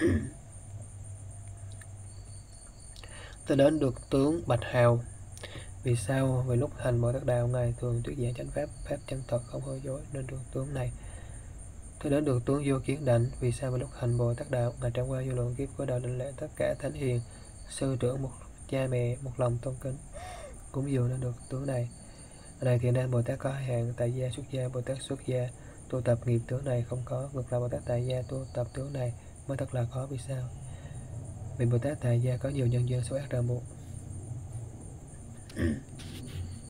Tôi đến được tướng bạch hào. Vì sao? Vì lúc hành Bồ Tát Đạo, Ngài thường thuyết giảng chánh pháp, pháp chân thật không hư dối, nên được tướng này. Tôi đến được tướng vô kiến đảnh. Vì sao? Vì lúc hành Bồ Tát Đạo, Ngài trải qua vô lượng kiếp của đạo định lễ tất cả thánh hiền, sư trưởng, một cha mẹ, một lòng tôn kính, cúng dường, nên được tướng này. Ở này thì nên Bồ Tát có hai hạng: tại gia, xuất gia. Bồ Tát xuất gia tu tập nghiệp tướng này không có, ngược lại Bồ Tát tại gia tu tập tướng này mới thật là có. Vì sao? Vì Bồ Tát tại gia có nhiều nhân duyên xấu ác ràng buộc.